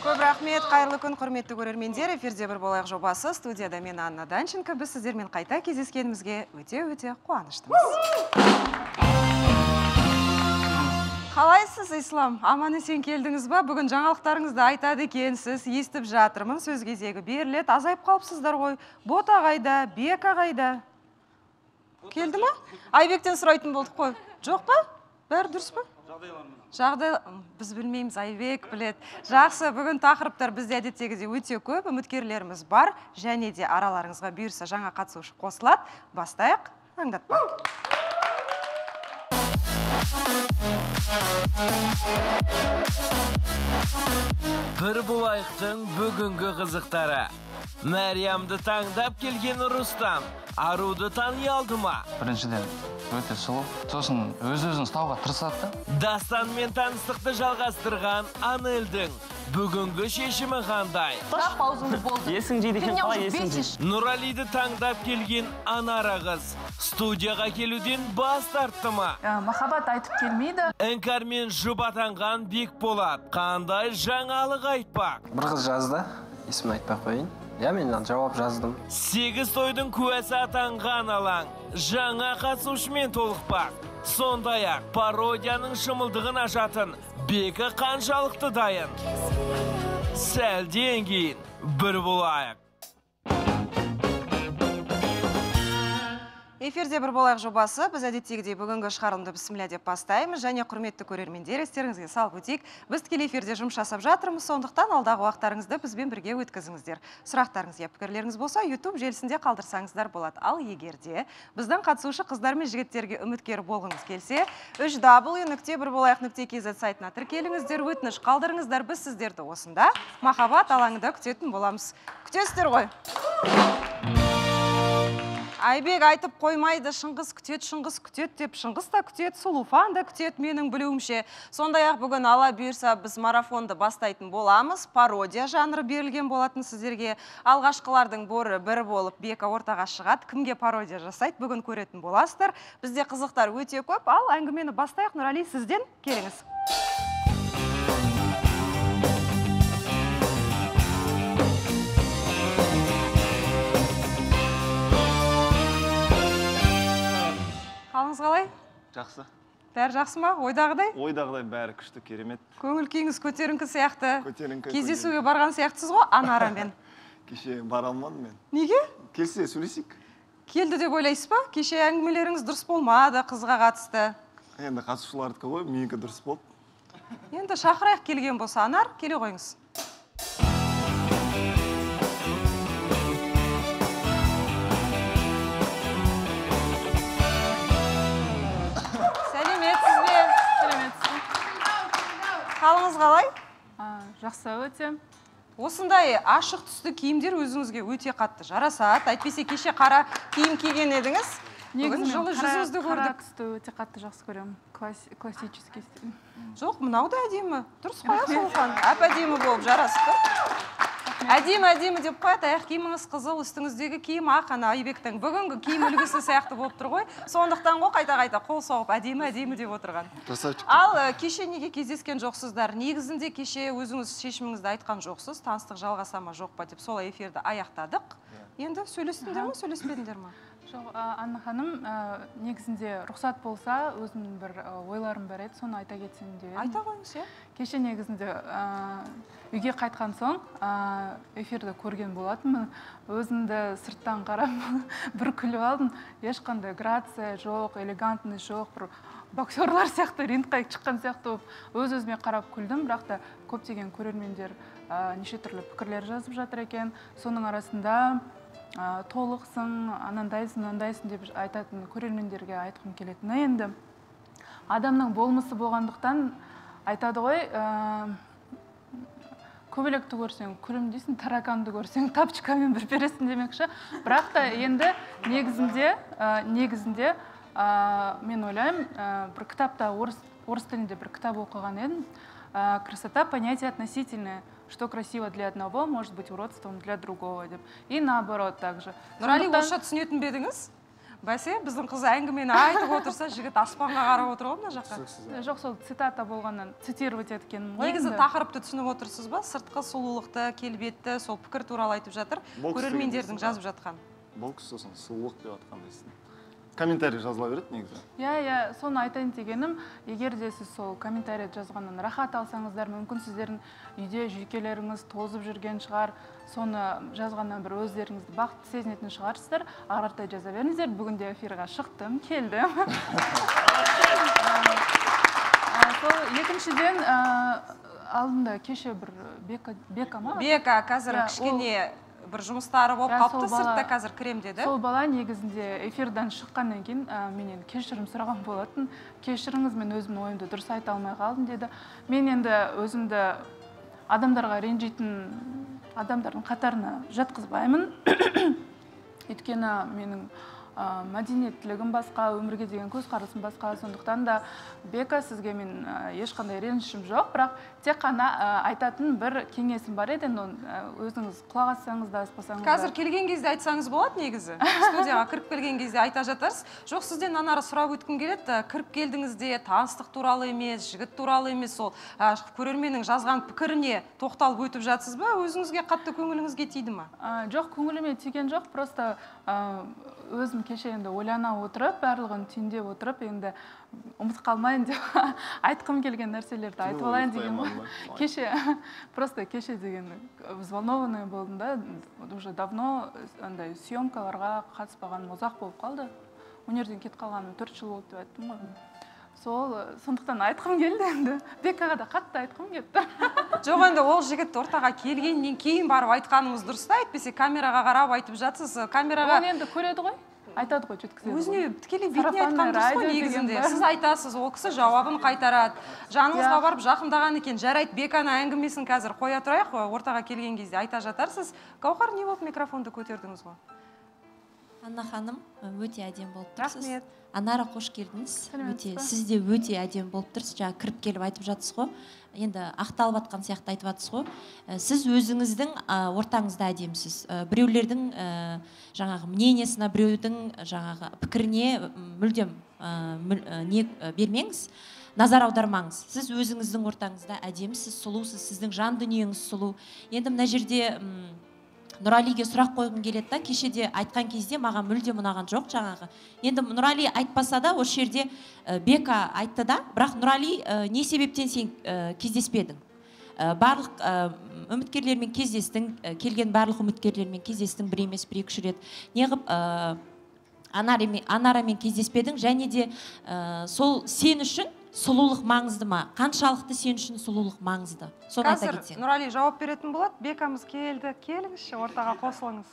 Көп рахмет, қайырлы күн, құрметті көрермендер. Эфирде бір болайық жобасы. Студияда мен Анна Данченко. Біз сіздермен қайта кездескенімізге өте қуаныштымыз. Қалайсыз, Ислам? Аман есен келдіңіз ба? Бүгін жаңалықтарыңызды айтады екенсіз, естіп жатырмын. Сөз кезегі беріледі. Азайып қалыпсыздар ғой. Бота қайда, Бека қайда? Келді ма? Айбектен сұрайтын болдық қой. Жоқ па? Бәрі дұрыс па? Жағдай біз білмейміз, Айбек білет. Жақсы, бүгін тақырыптар бізде әдеттегіде өте көп, үміткерлеріміз бар, және де араларыңызға бұйырса жаңа қатысушы қосылады. Бастайық, аңдатпа. Бір болайықтың бүгінгі қызықтары. Мәриямды таңдап келген Рустам, Аруды тани алды ма? Біріншіден өте сұлу, сосын өз-өзін ұстауға тырысады. Дастанмен таныстықты жалғастырған Анелдің бүгінгі шешімі қандай? Есің жейді екен, қалай есің жейді? Нұралиді таңдап келген Анара қыз студияға келуден бас тартты ма? Махаббат айтып келмейді. Іңкәрмен жұбатанған Бекболат қандай жаңалық айтпақ? Бір қыз жазды, есімін айтпай қойын. Мен жауап жаздым. 8 тойдың куәсі атанған алаң жаңа қатысушымен толықпақ. Сондай-ақ пародияның шымылдығын ашатын Бека қаншалықты дайын? Сәлден кейін бір болайық. Эфирде бір болайық жобасы. Біз әдеттегідей бүгінгі шығарылымды бісміллә деп бастаймыз. Және құрметті көрермендер, естеріңізге салып өтейік. Біз тікелей эфирде жұмыс жасап жатырмыз, сондықтан алдағы уақыттарыңызды бізбен бірге өткізіңіздер. Сұрақтарыңыз я пікірлеріңіз болса, YouTube желісінде қалдырсаңыздар болады. Ал егерде біздің қатысушы қыздар мен жігіттерге үміткер болғыңыз келсе, www.birbolaiq.kz сайтына тіркеліңіздер, өтініш қалдырыңыздар. Біз сіздерді осында махаббат алаңында күтетін боламыз. Күтесіздер ғой? Айбек айтып қоймайды, Шыңғыс күтет деп, Шыңғыс та күтет, Сұлуфан да күтет менің білуімше. Сондай-ақ бүгін ала бұйырса біз марафонды бастайтын боламыз. Пародия жанры берілген болатын сіздерге. Алғашқылардың бірі болып Бека ортаға шығады. Кімге пародия жасайды, бүгін көретін боласыздар. Бізде қызықтар өте көп, ал әңгімені бастайық. Нұрали, сізден келіңіз. Қалыңыз қалай? Жақсы. Бәрі жақсы ма? Ойдағыдай? Ойдағыдай бәрі күшті, керемет. Көңіл күйіңіз көтеріңкі сияқты. Көтеріңкі. Кездесуге барған сияқтысыз ғой, Анарамен. Кеше бара алмадым мен. Неге? Келсе сөйлесейік. Келді деп ойлайсыз ба? Кеше әңгімелеріңіз дұрыс болмады, қызға қатысты. Енді қатысушылардікі ғой, менікі дұрыс болды. Енді шақырайық келген болса, Анар, келе қойыңыз. Қалыңыз қалай? Жақсы өте. Осындай ашық түсті киімдер өзіңізге өте қатты жарасады. Әйтпесе кеше қара киім киген едіңіз. Бүгін жылы жүзіңізді көрдік. Қара түсті өте қатты жақсы көремін. Классический стиль. Жоқ, мынау да әдемі. Дұрыс қоя Сұлухан. Әп-әдемі болып жарасып тұр. Әдемі деп қояды, аяқ киіміңіз қызыл, үстіңіздегі киім ақ, ана Айбектің бүгінгі киім үлгісі сияқты болып тұр ғой. Сондықтан ғой қайта-қайта қол соғып әдемі деп отырған. Ал кеше неге кездескен жоқсыздар? Негізінде кеше өзіңіз шешіміңізді айтқан жоқсыз, таныстық жалғаса ма жоқ па деп солай эфирді аяқтадық. Енді сөйлестіңдер ме, сөйлеспедіңдер ме? Жоқ, Анна ханым, негізінде рұқсат болса, өзімнің бір ойларым бар еді, соны айта кетсем деп едім. Айта қойыңыз, иә? Кеше негізінде үйге қайтқан соң эфирді көрген болатынмын. Өзімді сырттан қарап бір күліп алдым. Ешқандай грация жоқ, элегантность жоқ, бір боксерлар сияқты, рингқа шыққан сияқты өз-өзіме қарап күлдім. Бірақ та көптеген көрермендер неше түрлі пікірлер жазып жатыр екен. Соның арасында толықсың, анандайсың деп айтатын көрермендерге айтқым келетіні енді. Адамның болмысы болғандықтан айтады ғой, көбелекті көрсең күлімдейсің, тараканды көрсең тапчикамен бір бересің демекші. Бірақ та енді негізінде мен ойлаймын, бір кітапта, орыс тілінде бір кітап оқыған едім. Красота понятие относительное. Что красиво для одного, может быть уродством для другого. И наоборот также. Нұрали, орысша түсінетін бе едіңіз? Бәсе, біздің қыз әңгімені айтып отырса, жігіт аспанға қарап отыр ғой мына жаққа. Жоқ, сол цитата болғаннан цитировать еткенім ғой. Негізі тақырыпты түсініп отырсыз ба? Сыртқы сұлулықты, келбетті, сол пікір туралы айтып жатыр. Көрермендердің жазып жатқан. Бұл кісі сосын сұлулық деп жатқандайсың. Комментарий жазыла береді негізі. Иә, соны айтайын дегенім, егер де сіз сол комментарий жазғаннан рахат алсаңыздар, мүмкін сіздердің үйде жүйкелеріңіз тозып жүрген шығар, соны жазғаннан бір өздеріңізді бақытты сезінетін шығарсыздар, ағартай жаза беріңіздер. Бүгінде эфирға шықтым, келдім. Сол екіншіден алдында кеше бір Бека ма? Бека қазір кішкене бір жұмыстары болып қапты, сыртта қазір крем деді. Сол бала негізінде эфирдан шыққаннан кейін менен кешірім сұраған болатын. Кешіріңіз, мен өзімнің ойымды дұрыс айта алмай қалдым деді. Мен енді өзімді адамдарға ренжитін адамдардың қатарына жатқызбаймын. Өйткені менің мәдениеттілігім басқа, өмірге деген көзқарасым басқа, сондықтан да Бека, сізге мен ешқандай ренішім жоқ, бірақ тек қана айтатын бір кеңесім бар еді, өзіңіз құлақ ассаңыз да, аспасаңыз да. Қазір келген кезде айтсаңыз болады негізі. Студияға кіріп келген кезде айта жатарсыз. Жоқ, сізден анары сұрап өткім келеді. Кіріп келдіңізде таныстық туралы емес, жігіт туралы емес, сол көрерменнің жазған пікіріне тоқталып өтіп жатсыз ба? Өзіңізге қатты көңіліңізге тиді ма? Жоқ, көңіліме тиген жоқ, просто өзім кеше енді ойлана отырып, барлығын түйіндеп отырып, енді ұмытып қалмайын деп айтқым келген нәрселерді айтып алайын деген ғой. Кеше, просто кеше деген взволнованный болдым да, уже давно андай съемкаларға қатыспаған ұзақ болып қалды. Өнерден кетіп қалғаным 4 жыл болды деп айттым ғой. Сондықтан айтқым келді енді. Бекаға да қатты айтқым кетті. Жоқ, енді ол жігіт ортаға келгеннен кейін барып айтқаныңыз дұрыс та, әйтпесе камераға қарап айтып жатсыз. Камераға оны енді көреді ғой, айтады ғой, жеткізеді. Өзіне тікелей бетіне айтқан дұрыс қой негізінде. Сіз айтасыз, ол кісі жауабын қайтарады. Жаныңызға барып жақындаған екен, жарайды, Беканың әңгімесін қазір қоя тұрайық, ортаға келген кезде айта жатарсыз. Гаухар, не болып микрофонды көтердіңіз ғой? Анна ханым, өте әдем болып тұрсыз. Рахмет. Анара, қош келдіңіз. Сіз де өте әдем болып тұрсыз. Жаңа кіріп келіп айтып жатсыз ғой. Енді ақталып атқан сияқты айтып жатсыз ғой. Сіз өзіңіздің ортаңызда әдемсіз. Біреулердің жаңағы мнениесіне, біреудің жаңағы пікіріне мүлдем не бермеңіз. Назар аудармаңыз. Сіз өзіңіздің ортаңызда әдемсіз, сұлусыз, сіздің жан дүниеңіз сұлу. Енді мына жерде Нұралиге сұрақ қойғым келеді да, кешеде айтқан кезде маған мүлде ұнаған жоқ жаңағы. Енді Нұрали айтпаса да, осы жерде Бека айтты да, бірақ Нұрали не себептен сен кездеспедің? Барлық үміткерлермен кездестің, келген барлық үміткерлермен кездестің, бір емес, бір екі рет. Неғып Анарамен кездеспедің, және де сол сен үшін сұлулық маңызды ма? Қаншалықты сен үшін сұлулық маңызды? Соны айта кетсең. Қазір Нұрали жауап беретін болады. Бекамыз келді. Келіңізші, ортаға қосылыңыз.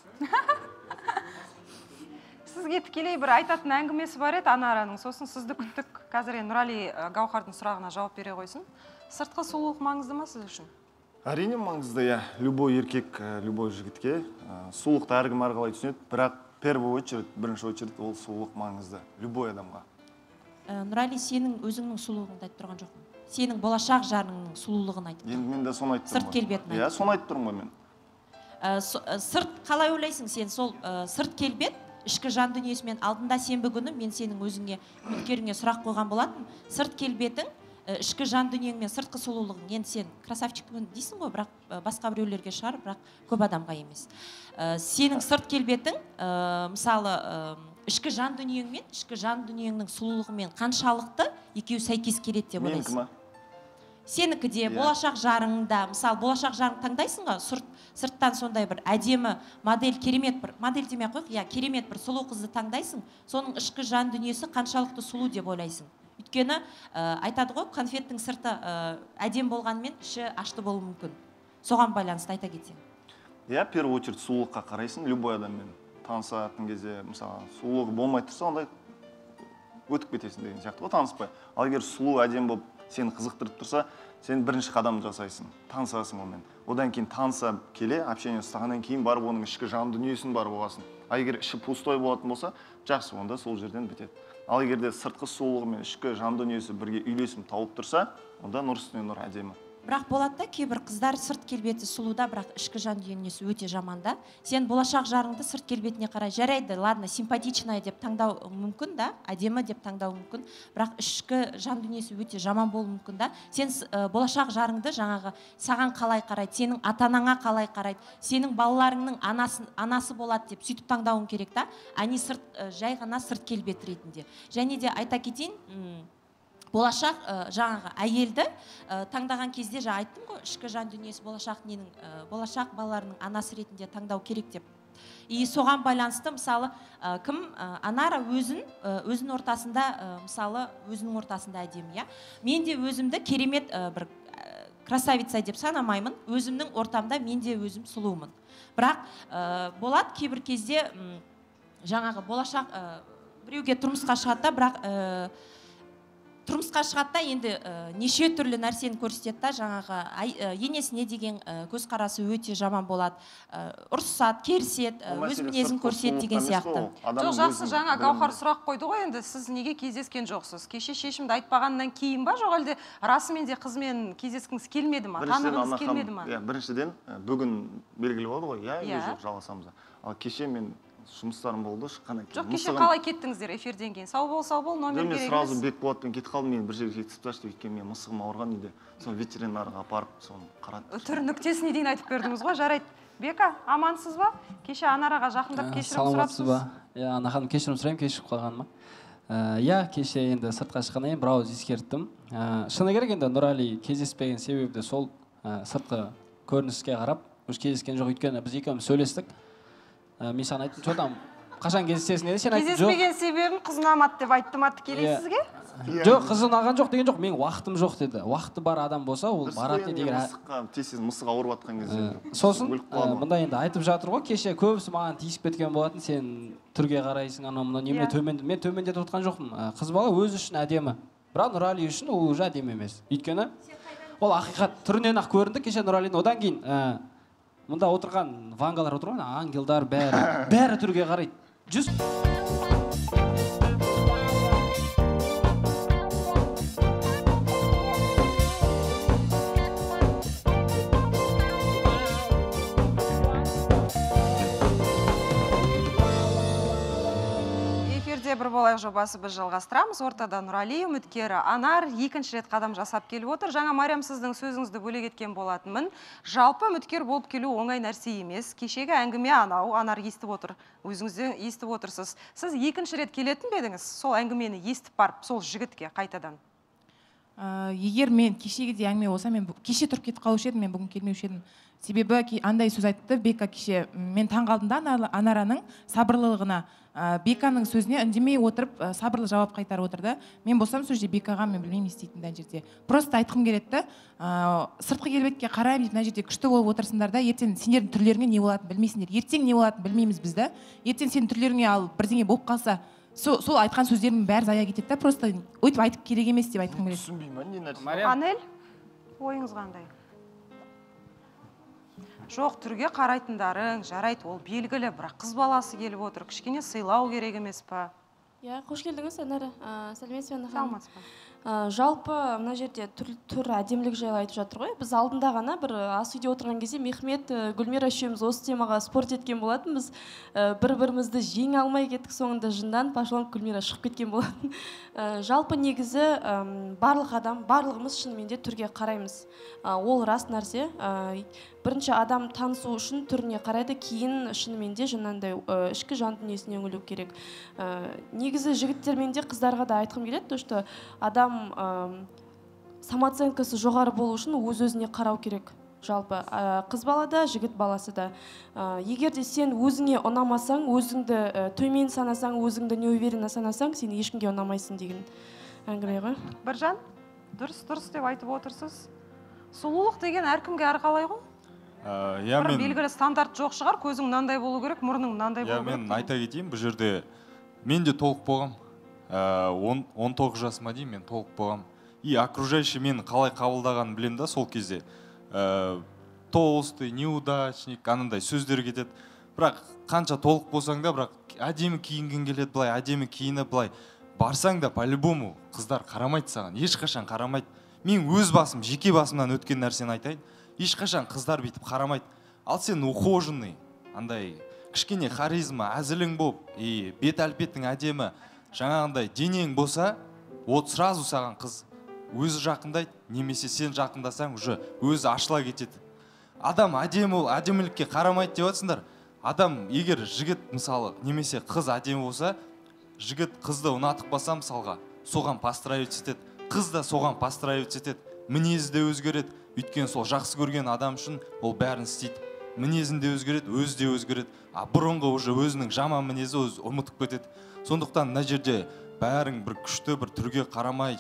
Сізге тікелей бір айтатын әңгімесі бар еді Анараның. Сосын сізді күттік. Қазір Нұрали Гаухардың сұрағына жауап бере қойсын. Сыртқы сұлулық маңызды ма сіз үшін? Әрине маңызды, иә. Любой еркек, любой жігітке сұлулықты әркім әрқалай түсінеді, бірақ бірінші очередь ол сұлулық маңызды. Любой адамға. Нұрали, сенің өзіңнің сұлулығыңды айтып тұрған жоқпын. Сенің болашақ жарыңның сұлулығын айтып тұрмын. Енді мен де соны айтып тұрмын. Сырт келбетін айтып. Иә, соны айтып тұрмын ғой мен. Сырт қалай ойлайсың сен? Сол сырт келбет, ішкі жан дүниесімен алдында сенбі күні мен сенің өзіңе үміткеріңе сұрақ қойған болатын. Сырт келбетің, ішкі жан дүниеңмен сыртқы сұлулығың. Енді сен красавчикпін дейсің ғой, бірақ басқа біреулерге шығар, бірақ көп адамға емес. Сенің сырт келбетің, мысалы, ішкі жан дүниеңмен, ішкі жан дүниеңнің сұлулығымен қаншалықты екеуі сәйкес келеді деп ойлайсың? Менікі ма? Сенікі де, болашақ жарыңда, мысалы, болашақ жарың таңдайсың ғой, сырттан сондай бір әдемі модель, керемет бір, модель демей қойық, иә, керемет бір сұлу қызды таңдайсың, соның ішкі жан дүниесі қаншалықты сұлу деп ойлайсың? Өйткені айтады ғой, конфеттің сырты әдем болғанмен іші ашты болуы мүмкін. Соған байланысты айта кетсең. Иә, первую очередь сұлулыққа қарайсың, любой адаммен танысатын кезде, мысалы, сұлулығы болмай тұрса, ондай өтіп кетесің деген сияқты ғой, таныспай. Ал егер сұлу әдем болып сені қызықтырып тұрса, сен бірінші қадамды жасайсың, танысасың онымен. Одан кейін таныса келе, общение ұстағаннан кейін барып оның ішкі жан дүниесін барып оғасын. А егер іші пустой болатын болса, жақсы, онда сол жерден бітеді. Ал егер де сыртқы сұлулығы мен ішкі жан дүниесі бірге үйлесім тауып тұрса, онда нұр үстіне нұр әдемі. Бірақ болады да, кейбір қыздар сырт келбеті сұлуда, бірақ ішкі жан дүниесі өте жаман да. Сен болашақ жарыңды сырт келбетіне қарай жарайды, ладно, симпатичная деп таңдау мүмкін да, әдемі деп таңдау мүмкін, бірақ ішкі жан дүниесі өте жаман болуы мүмкін да. Сен болашақ жарыңды жаңағы саған қалай қарайды, сенің ата-анаңа қалай қарайды, сенің балаларыңның анасы болады деп сөйтіп таңдауың керек та, ани жай ғана сырт келбет ретінде. Және де айта кетейін, болашақ жаңағы әйелді таңдаған кезде жаңа айттым ғой, ішкі жан дүниесі болашақ балаларының анасы ретінде таңдау керек деп. И соған байланысты мысалы кім Анара өзінің ортасында мысалы өзінің ортасында әдемі, иә. Мен де өзімді керемет бір красавица деп санамаймын. Өзімнің ортамда мен де өзім сұлумын. Бірақ болады кейбір кезде жаңағы болашақ біреуге тұрмысқа шығады да, бірақ тұрмысқа шығады да, енді неше түрлі нәрсені көрсетеді да, жаңағы енесіне деген көзқарасы өте жаман болады, ұрсады, керіседі, өз мінезін көрсетеді деген сияқты. Жоқ, жақсы, жаңа Гаухар сұрақ қойды ғой, енді сіз неге кездескен жоқсыз? Кеше шешімді айтпағаннан кейін ба, жоқ әлде расымен де қызмен кездескіңіз келмеді ма? Танығыңыз келмеді ма? Біріншіден, бүгін белгілі болды ғой, иә, жоқ, жалғасамыз. Ал кеше мен жұмыстарым болды, шыққаннан кейін. Жоқ, кеше қалай кеттіңіздер эфирден кейін? Сау бол, номер керек емес. Мен сразу Бекболатпен кетіп қалдым, мен бір жерге жеткізіп тастады, өйткені мен мысығым ауырған үйде. Соны ветеринарға апарып, соны қарады. Түр нүктесіне дейін айтып бердіңіз ғой, жарайды. Бека, амансыз ба? Кеше Анараға жақындап кешірім сұрапсыз. Иә, Ана ханым, кешірім сұраймын, кешігіп қалғаныма. Иә, кеше енді сыртқа шыққаннан кейін бірауыз ескерттім. Шыны керек, енді Нұрали кездеспеген себебі де сол сыртқы көрініске қарап, үш кездескен жоқ, өйткені біз екеуміз сөйлестік. Мен саған айттым, содан қашан кездесесің еді, сен айттың, жоқ. Кездеспеген себебім қыз ұнамады деп айттым, келесіз сізге? Жоқ, қыз ұнаған жоқ деген жоқ, мен уақытым жоқ деді. Уақыты бар адам болса, ол барады деген. Мысық ауырып жатқан кезде. Сосын мында енді айтып жатыр ғой, кеше көбісі маған тиісіп кеткен болатын, сен түрге қарайсың, анау мынау, немене төмендетіп, мен төмендетіп отқан жоқпын. Қыз бала өзі үшін әдемі. Бірақ Нұрали үшін ол уже әдемі емес. Өйткені ол ақиқат түрінен ақ көрінді кеше Нұралидің. Одан кейін мұнда отырған вангалар отыр ғой, ангелдар бәрі түрге қарайды. Бір болайық жобасы біз жалғастырамыз. Ортада Нұрали, үміткері Анар екінші рет қадам жасап келіп отыр. Жаңа Мариям сіздің сөзіңізді бөле кеткен болатынмын. Жалпы үміткер болып келу оңай нәрсе емес. Кешегі әңгіме анау, Анар естіп отыр. Өзіңізде естіп отырсыз. Сіз екінші рет келетін бе едіңіз? Сол әңгімені естіп барып, сол жігітке қайтадан. Егер мен кешегідей әңгіме болса, мен кеше тұрып кетіп қалушы едім, мен бүгін келмеуші едім. Себебі андай сөз айтты Бека кеше. Мен таңғалдым да Анараның сабырлылығына. Беканың сөзіне үндемей отырып, сабырлы жауап қайтарып отырды. Мен болсам сол жерде Бекаға мен білмеймін істейтін мына жерде. Просто айтқым келеді, сыртқы келбетке қараймын, мына жерде күшті болып отырсыңдар да, ертең сендердің түрлеріңе не болатынын білмейсіңдер. Ертең не болатынын білмейміз біз да. Ертең сенің түрлеріңе ал бірдеңе болып қалса, сол айтқан сөздердің бәрі зая кетеді да, просто өйтіп айтып керек емес деп айтқым келеді. Түсінбеймін, не нәрсе. Анель, ойыңыз қандай? Жоқ, түрге қарайтындарың, жарайды, ол белгілі, бірақ қыз баласы келіп отыр, кішкене сыйлау керек емес па? Иә, қош келдіңіз, Анара. Сәлеметсіз бе, Саламатсыз ба? Жалпы мына жерде түр әдемілік жайлы айтып жатыр ғой. Біз алдында ғана бір ас үйде отырған кезде Мехмет, Гүлмира үшеуміз осы темаға спорт еткен болатынбыз. Бір-бірімізді жеңе алмай кеттік, соңында жынданып, ашуланып Гүлмира шығып кеткен болатын. Жалпы негізі барлық адам, барлығымыз шынымен де түрге қараймыз. Ол рас нәрсе. Бірінші адам танысу үшін түріне қарайды, кейін шынымен де жаңағындай ішкі жан дүниесіне үңілу керек. Негізі жігіттермен де қыздарға да айтқым келеді, что адам самооценкасы жоғары болу үшін өз-өзіне қарау керек. Жалпы қыз бала да, жігіт баласы да. Егер де сен өзіңе ұнамасаң, өзіңді төмен санасаң, өзіңді неуверенно санасаң, сен ешкімге ұнамайсың деген әңгіме ғой. Біржан, дұрыс деп айтып отырсыз. Сұлулық деген әркімге әрқалай ғой? Бір белгілі стандарт жоқ шығар, көзің мынандай болу керек, мұрның мынандай болу керек. Мен айта кетейін, бұл жерде мен де толық болғам. 19 жасыма дейін мен толық болғам. И окружающий мені қалай қабылдағанын білем да сол кезде. Толстый, неудачник, анандай сөздер кетеді. Бірақ қанша толық болсаң да, бірақ әдемі киінген келеді, былай әдемі киініп, былай барсаң да по-любому қыздар қарамайды саған, ешқашан қарамайды. мен өз басым, жеке басымнан өткен нәрсені айтайын. Ешқашан қыздар бүйтіп қарамайды. Ал сен ухоженный, андай кішкене харизма, әзілің боп, бет әлпеттің әдемі, жаңағындай денең болса, от сразу саған қыз өзі жақындайды, немесе сен жақындасаң уже өзі ашыла кетеді. Адам әдемі ол, әдемілікке қарамайды деп жатсыңдар. Адам егер жігіт мысалы немесе қыз әдемі болса, жігіт қызды ұнатып қалса мысалға, соған построить етеді, қыз да соған построить етеді, мінезі де өзгереді. Өйткені сол жақсы көрген адам үшін ол бәрін істейді. Мінезін де өзгереді, өзі де өзгереді. Бұрынғы уже өзінің жаман мінезі өзі ұмытып кетеді. Сондықтан мына жерде бәрің бір күшті бір түрге қарамай,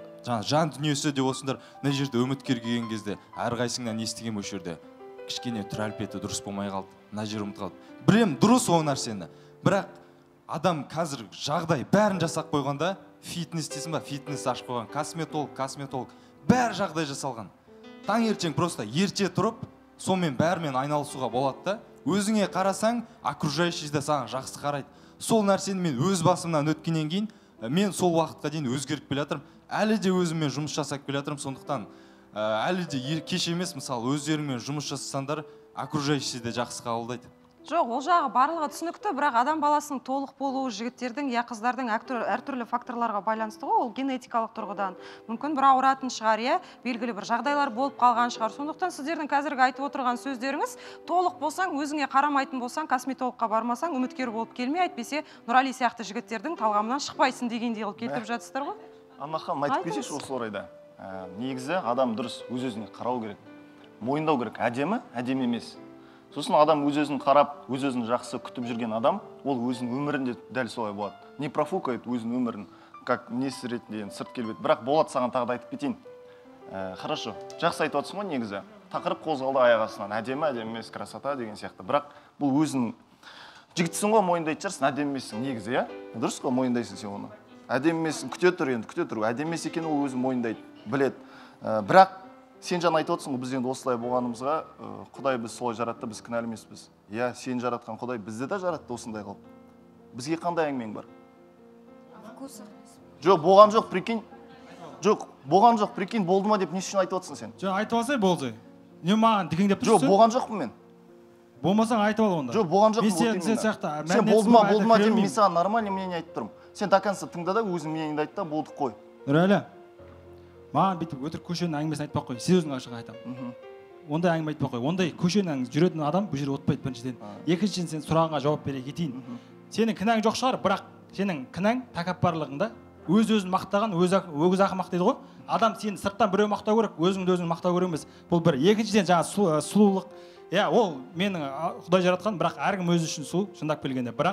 жан дүниесі деп осындар, мына жерде үміткер келген кезде әрқайсыңнан естіген осы жерде кішкене түр әлпеті дұрыс болмай қалды, мына жер ұмытып қалды. Білем дұрыс ол нәрсені, бірақ адам қазір жағдай бәрін жасап қойғанда, фитнес дейсің ба, фитнес ашып қойған, косметолог, бәрі жағдай жасалған. Таңертең просто ерте тұрып, сонымен бәрімен айналысуға болады да, өзіңе қарасаң, окружающий де саған жақсы қарайды. Сол нәрсені мен өз басымнан өткеннен кейін, мен сол уақытқа дейін өзгеріп келе жатырмын. Әлі де өзіммен жұмыс жасап келе жатырмын, сондықтан әлі де кеш емес, мысалы өздеріңмен жұмыс жасасаңдар, окружающий де жақсы қабылдайды. Жоқ, ол жағы барлығы түсінікті, бірақ адам баласының толық болуы жігіттердің я қыздардың әртүрлі факторларға байланысты ғой, ол генетикалық тұрғыдан. Мүмкін бір ауыратын шығар, я белгілі бір жағдайлар болып қалған шығар. Сондықтан сіздердің қазіргі айтып отырған сөздеріңіз, толық болсаң, өзіңе қарамайтын болсаң, косметологқа бармасаң, үміткер болып келмей, әйтпесе Нұрали сияқты жігіттердің талғамынан шықпайсың дегендей қылып кетіп жатсыздар ғой. Анна ханым, айтып кетейінші осы орайда. Негізі адам дұрыс өз-өзіне қарау керек. Мойындау керек, әдемі, әдемі емес. Сосын адам өз-өзін қарап, өз-өзін жақсы күтіп жүрген адам, ол өзінің өмірінде дәл солай болады. Не профукает өзінің өмірін, как несі ретінде сырт келбет. Бірақ болады саған тағы да айтып кетейін. Хорошо, жақсы айтып отырсың ғой негізі. Тақырып қозғалды аяқ астынан. Әдемі, әдемі емес, красота деген сияқты. Бірақ бұл өзің жігітсің ғой, мойындайтын шығарсың, әдемі емессің негізі, иә? Дұрыс қой, мойындайсың сен оны. Әдемі емессің, күте тұр енді, күте тұр. Әдемі емес екенін ол өзі мойындайды, біледі. Бірақ сен жаңа айтып отырсың ғой, біз енді осылай болғанымызға, Құдай біз солай жаратты, біз кінәлі емеспіз. Иә, сен жаратқан Құдай бізді де жаратты осындай қылып. Бізге қандай әңгімең бар? Жоқ, болған жоқ, прикинь. Жоқ, болған жоқ, прикинь, болды ма деп не үшін айтып отырсың сен? Жоқ, айтып алсай болды. Не маған дегендеп тұрсың? Жоқ, болған жоқпын мен. Болмасаң айтып ал онда. Жоқ, болған жоқпын. Сен болды ма, болды ма деп мен саған нормальный мнение айтып тұрмын. Сен до конца тыңда да өзің мнениеңді айт та, болдық қой. Нұрәлі, маған бүйтіп өтірік көшенің әңгімесін айтпақ қой, сіз өзің ашық айтамын. Ондай әңгіме айтпақ қой, ондай көшенің жүретін адам бұл жерде отпайды біріншіден. Екіншіден сен сұрағыңа жауап бере кетейін. Сенің кінәң жоқ шығар, бірақ сенің кінәң тәкаппарлығыңда өз-өзін мақтаған, өгіз ақымақ дейді ғой. Адам сені сырттан біреу мақтау керек, өзіңді өзің мақтау керек емес. Бұл бір. Екіншіден жаңа сұлулық. Иә, ол менің Құдай жаратқан, бірақ әркім өзі үшін сұлу, шындап келгенде. Бірақ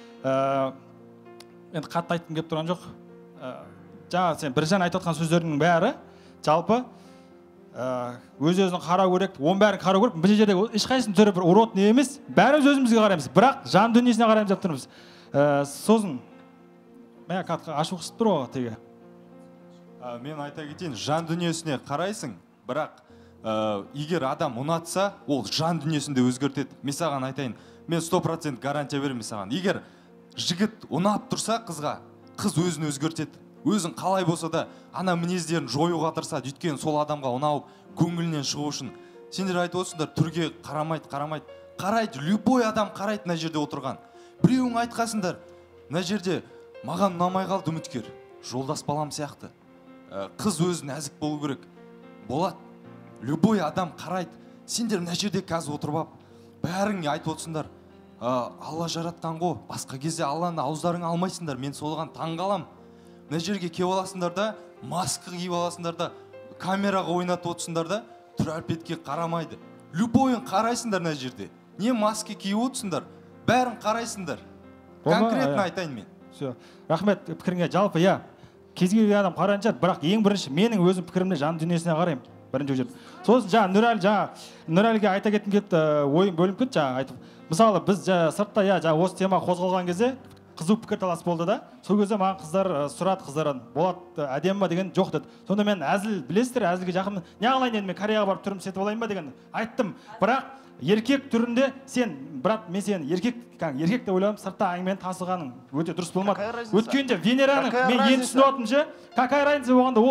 енді қатты айтқым келіп тұрған жоқ. Жаңа сен біржан айтып отқан сөздердің бәрі жалпы өз-өзін қарау керек, оның бәрін қарау керек. Біз жерде ешқайсының түрі бір урод не емес, бәріміз өзімізге қараймыз, бірақ жан дүниесіне қараймыз деп тұрмыз. Сосын мә ашу қысып тұр ғой теге. Мен айта кетейін, жан дүниесіне қарайсың, бірақ егер адам ұнатса, ол жан дүниесінде өзгертеді. Мен саған айтайын, мен 100% гарантия беремін саған. Егер жігіт ұнап тұрса қызға, қыз өзін өзгертеді. Өзің қалай болса да ана мінездерін жоюға тырысады, өйткені сол адамға ұнауып көңілінен шығу үшін. Сендер айтып отырсыңдар, түрге қарайды, любой адам қарайды мына жерде отырған. Біреуің айтқасыңдар, мына жерде маған ұнамай қалды үміткер, жолдас балам сияқты. Қыз өзі нәзік болу керек. Болады. Любой адам қарайды. Сендер мына жерде қазір отырып, бәрің айтып отырсыңдар, Алла жаратқан ғой, басқа кезде Алланы ауыздарың алмайсыңдар, мен солған таң қалам. Мына жерге кеп аласыңдар да, маска киіп аласыңдар да, камераға ойнатып отырсыңдар да, түр әлпетке қарамайды. Любойын қарайсыңдар мына жерде. Не маска киіп отырсыңдар, бәрін қарайсыңдар. Конкретно айтайын мен. Все. Рахмет пікіріңе. Жалпы, иә, кез келген адам қарайтын шығар, бірақ ең бірінші менің өзім пікірімде жан дүниесіне қараймын. Бірінші жерде. Сосын Нұрәліге айта кеткім келді, ойым бөлініп кетті жаңа айтып. Мысалы, біз сыртта осы тема қозғалған кезде қызу пікірталас болды да. Сол кезде маған қыздар сұрады, қыздардан, болады әдемі ма деген жоқ деді. Сонда мен әзіл білесіздер, әзілге жақын. Не қылайын енді мен Кореяға барып түрім сетіп алайын ба деген айттым. Бірақ еркек түрінде сен, брат, мен сен еркек деп ойладым, сыртта әңгімен тасығаның өте дұрыс болмады. Өткенде Венераның мен енді түсініп отырмын, какая разница болғанда ол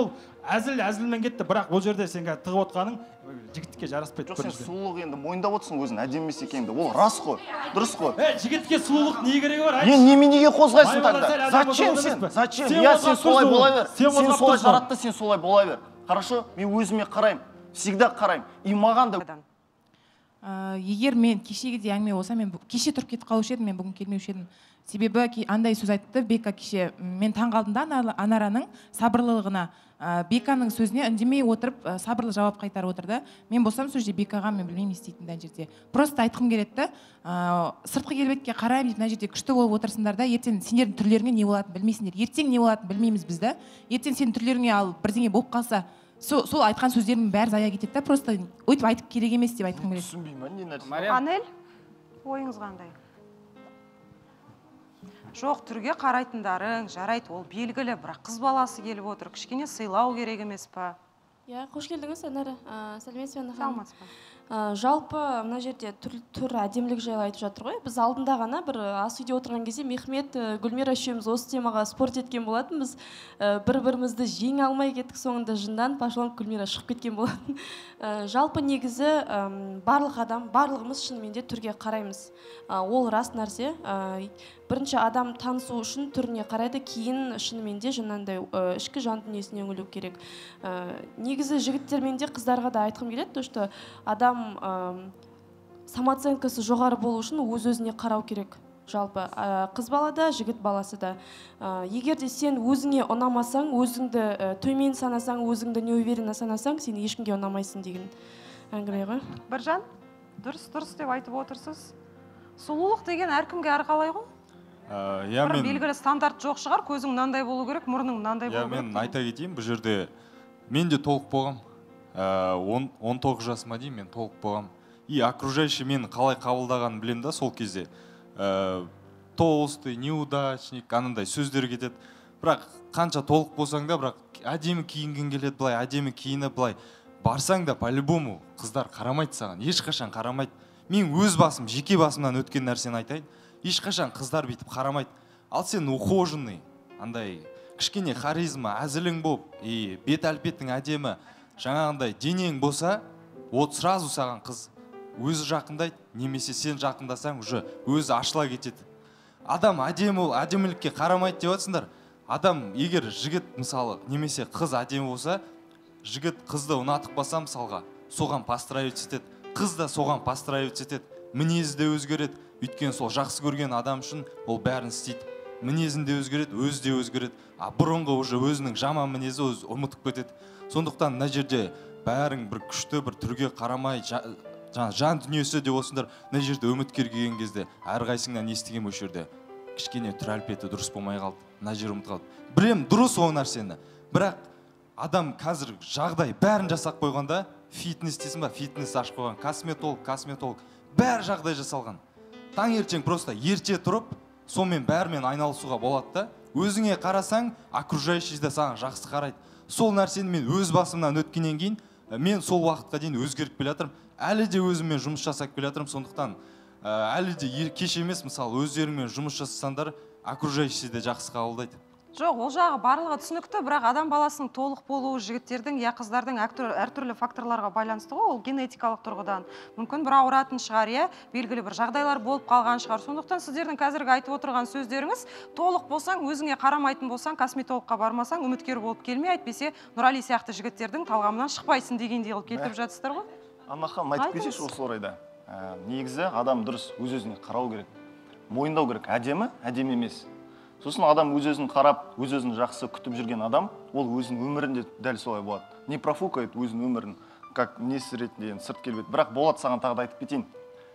әзілмен кетті, бірақ ол жерде сен тығып отқаның жігітке жараспайды. Жоқ, сен сұлулық енді мойындап отырсың өзің әдемі емес екеніңді. Ол рас қой, дұрыс қой. Жігітке сұлулық не керегі бар? Неге қозғайсың тогда? Зачем сен? Зачем? Сен солай бола бер. Сен солай жаратты, сен солай бола бер. Хорошо? Мен өзіме қараймын, всегда қараймын. И маған да. Егер мен кешеге де әңгіме болса, мен кеше тұрып кетіп қалушы едім, мен бүгін келмеуші едім. Себебі андай сөз айтты Бека кеше. Мен таңғалдым да Анараның сабырлылығына. Беканың сөзіне үндемей отырып, сабырлы жауап қайтарып отырды. Мен болсам сол жерде Бекаға мен білмеймін не істейтінін мына жерде. Просто айтқым келеді, сыртқы келбетке қараймын деп мына жерде күшті болып отырсыңдар да, ертең сендердің түрлеріңе не болатынын білмейсіңдер. Ертең не болатынын білмейміз біз да. Ертең сенің түрлеріңе ал бірдеңе болып қалса, сол айтқан сөздердің бәрі зая кетеді да, просто өйтіп айтып керек емес деп айтқым келеді. Түсінбеймін, не нәрсе. Анель, ойыңыз қандай? Жоқ, түрге қарайтындарың, жарайды, ол белгілі, бірақ қыз баласы келіп отыр, кішкене сыйлау керек емес па? Қош келдіңіз, Анара. Сәлеметсіз бе? Саламатсыз ба? Жалпы мына жерде түр әдемілік жайлы айтып жатыр ғой. Біз алдында ғана бір ас үйде отырған кезде Мехмет, Гүлмира үшеуміз осы темаға спорт еткен болатынбыз. Бір-бірімізді жеңе алмай кеттік, соңында жындан пашаланып Гүлмира шығып кеткен болатын. Жалпы негізі барлығымыз шынымен де түрге қараймыз. Ол рас нәрсе. Бірінші адам танысу үшін түріне қарайды, кейін шынымен де жаңағындай ішкі жан дүниесіне үңілу керек. Негізі жігіттермен де қыздарға да айтқым келеді, что адам самооценкасы жоғары болу үшін өз-өзіне қарау керек. Жалпы қыз бала да, жігіт баласы да. Егер де сен өзіңе ұнамасаң, өзіңді төмен санасаң, өзіңді неуверенно санасаң, сен ешкімге ұнамайсың деген әңгіме ғой. Біржан, дұрыс деп айтып отырсыз. Сұлулық деген әркімге әрқалай ғой? Бір белгілі стандарт жоқ шығар, көзің мынандай болу керек, мұрның мынандай болу керек. Мен айта кетейін, бұл жерде мен де толық болғам. 19 жасыма дейін мен толық болғам. И окружающий мені қалай қабылдағанын білем да сол кезде. Толстый, неудачник, анандай сөздер кетеді. Бірақ қанша толық болсаң да, бірақ әдемі киінген келеді, былай әдемі киініп, былай барсаң да по-любому қыздар қарамайды саған, ешқашан қарамайды. Мен өз басым, жеке басымнан өткен нәрсені айтайын. Ешқашан қыздар бүйтіп қарамайды. Ал сен ухоженный, андай кішкене харизма, әзілің боп, бет әлпетің әдемі, жаңағындай денең болса, от сразу саған қыз өзі жақындайды, немесе сен жақындасаң уже өзі ашыла кетеді. Адам әдемілікке қарамайды деп жатсыңдар. Адам егер жігіт мысалы немесе қыз әдемі болса, жігіт қызды ұнатып баса мысалға, соған построить етеді. Қыз да соған построить етеді. Мінезі де өзгереді. Өйткені сол жақсы көрген адам үшін ол бәрін істейді. Мінезін де өзгереді, өзі де өзгереді. Бұрынғы уже өзінің жаман мінезі өзі ұмытып кетеді. Сондықтан мына жерде бәрің бір күшті бір түрге қарамай, жан дүниесі деп осындар, мына жерде үміткер келген кезде әрқайсыңнан естіген осы жерде кішкене түр әлпеті дұрыс болмай қалды, мына жер ұмытып қалды. Білем, дұрыс ол нәрсені. Бірақ адам қазір жағдай бәрін жасап қойғанда, фитнес дейсің ба, фитнес ашып қойған, косметолог, бәрі жағдай жасалған. Таңертең просто ерте тұрып, сонымен бәрімен айналысуға болады да. Өзіңе қарасаң, окружающий де саған жақсы қарайды. Сол нәрсені мен өз басымнан өткеннен кейін, мен сол уақытқа дейін өзгеріп келе жатырмын. Әлі де өзіммен жұмыс жасап келе жатырмын. Сондықтан әлі де кеш емес, мысалы өздеріңмен жұмыс жасасаңдар, окружающий де жақсы қабылдайды. Жоқ, ол жағы барлығы түсінікті, бірақ адам баласының толық болуы жігіттердің, қыздардың әртүрлі факторларға байланысты ғой, ол генетикалық тұрғыдан. Мүмкін бір ауыратын шығар, белгілі бір жағдайлар болып қалған шығар. Сондықтан сіздердің қазіргі айтып отырған сөздеріңіз, толық болсаң, өзіңе қарамайтын болсаң, косметологқа бармасаң, үміткер болып келмей, әйтпесе Нұрали сияқты жігіттердің талғамынан шықпайсың дегендей қылып келтіріп жатсыздар ғой? Анна-ханым, айтып кетейінші осы орайда. Негізі адам дұрыс өз-өзіне қарау керек, мойындау керек, әдемі емес. Сосын адам өз-өзін қарап, өз-өзін жақсы күтіп жүрген адам, ол өзінің өмірінде дәл солай болады. Не профукает өзінің өмірін, как несі ретінде сырт келбет. Бірақ болады, саған тағы да айтып кетейін.